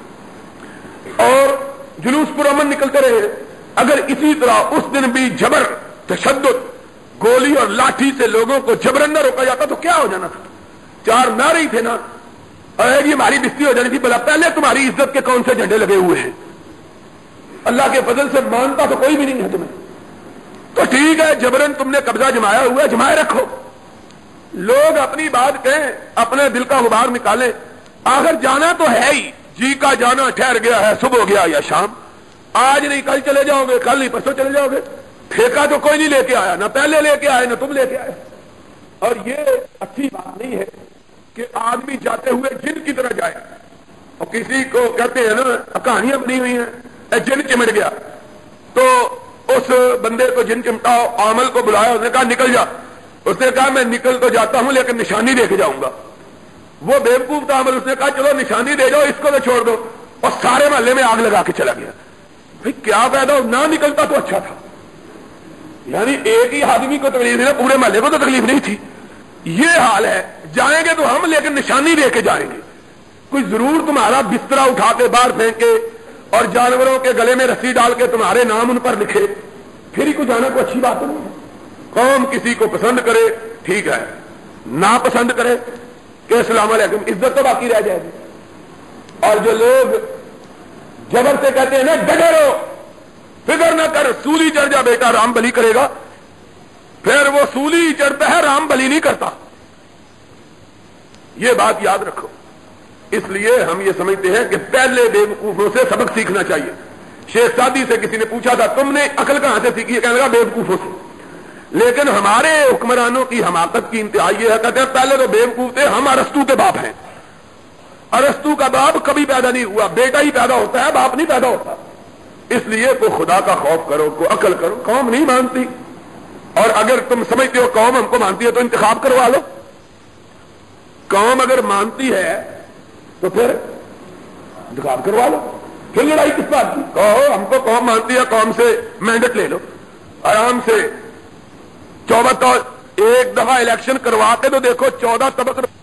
اور جلوس پرامن نکلتے رہے۔ اگر اسی طرح اس دن بھی جبر، تشدد، گولی اور لاٹھی سے لوگوں کو جبرن نہ روکا جاتا تو کیا ہو جانا تھا؟ چار نعرے ہی تھے نا، اور یہ ہماری بستی ہو جانی تھی۔ بلا پہلے تمہاری عزت کے کون سے جھنڈے لگے ہوئے ہیں؟ اللہ کے فضل سے مانتا تو کوئی بھی نہیں ہے تمہیں، تو ٹھیک ہے جبرن تم نے قبضہ جمایا ہوا ہے، جمائے رکھو، لوگ اپنی بات کہیں، اپنے دل کا غبار نکالیں، آخر جانا تو ہے ہی، جی کا جانا ٹھہر گیا ہے، صبح ہو گیا یا شام، آج نہیں کل چلے جاؤ گے، کل نہیں پرسوں چلے جاؤ گے، ٹھیکہ تو کوئی نہیں لے کے آیا، نہ پہلے لے کے آئے نہ تم لے کے آئے۔ اور یہ اچھی بات نہیں ہے کہ آدمی جاتے ہوئے جن کی طرح جائے، اور کسی کو کہتے ہیں نا کہانیاں بنی ہوئی ہیں، جن چمٹ گیا تو اس بندے کو جن چمٹاؤ، عامل کو بلایا، اس نے کہا نکل جا، اس نے کہا میں نکل تو جاتا ہوں لیکن نشانی دے کے جاؤں گا۔ وہ بیوقوف تھا عامل، اس نے کہا چلو نشانی دے جاؤ، اس کو تو چھوڑ دو، اور سارے محلے میں آگ لگا کے چلا گیا۔ بھائی کیا فائدہ، نہ نکلتا تو اچھا تھا، یعنی ایک ہی آدمی کو تکلیف نہیں، پورے محلے کو تو تکلیف نہیں تھی۔ یہ حال ہے، جائیں گے تو ہم لیکن نشانی دے کے جائیں گے، کوئی ضرور تمہارا بسترا اٹھا کے باہر پھینکے اور جانوروں کے گلے میں رسی ڈال کے تمہارے نام ان پر لکھے، پھر ہی کو جانا کوئی اچھی بات نہیں ہے۔ قوم کسی کو پسند کرے ٹھیک ہے، نہ پسند کرے کہ السلام علیکم، عزت تو باقی رہ جائے گی۔ اور جو لوگ جبر سے کہتے ہیں نا ڈٹے رہو، فکر نہ کر، سولی چڑھ جا بیٹا، رام بلی کرے گا، پھر وہ سولی چڑھتا ہے، رام بلی نہیں کرتا، یہ بات یاد رکھو۔ اس لیے ہم یہ سمجھتے ہیں کہ پہلے بے وقوفوں سے سبق سیکھنا چاہیے۔ شیخ سعدی سے کسی نے پوچھا تھا تم نے عقل کہاں سے سیکھی ہے؟ کہنے لگا بے وقوفوں سے۔ لیکن ہمارے حکمرانوں کی حماقت کی انتہا یہ ہے، کہتے ہیں پہلے تو بے وقوف تھے، ہم ارسطو کے باپ ہیں۔ ارسطو کا باپ کبھی پیدا نہیں ہوا، بیٹا ہی پیدا ہوتا ہے، باپ نہیں پیدا ہوتا۔ اس لیے کو خدا کا خوف کرو، کو عقل کرو۔ قوم نہیں مانتی، اور اگر تم سمجھتے ہو قوم ہم کو مانتی ہے تو انتخاب کروا لو۔ قوم اگر مانتی ہے تو پھر انتخاب کروا لو، پھر لڑائی کس بات کی؟ کہو ہم کو قوم مانتی ہے، قوم سے مینڈیٹ لے لو آرام سے۔ چودہ ایک دفعہ الیکشن کرواتے تو دیکھو چودہ طبق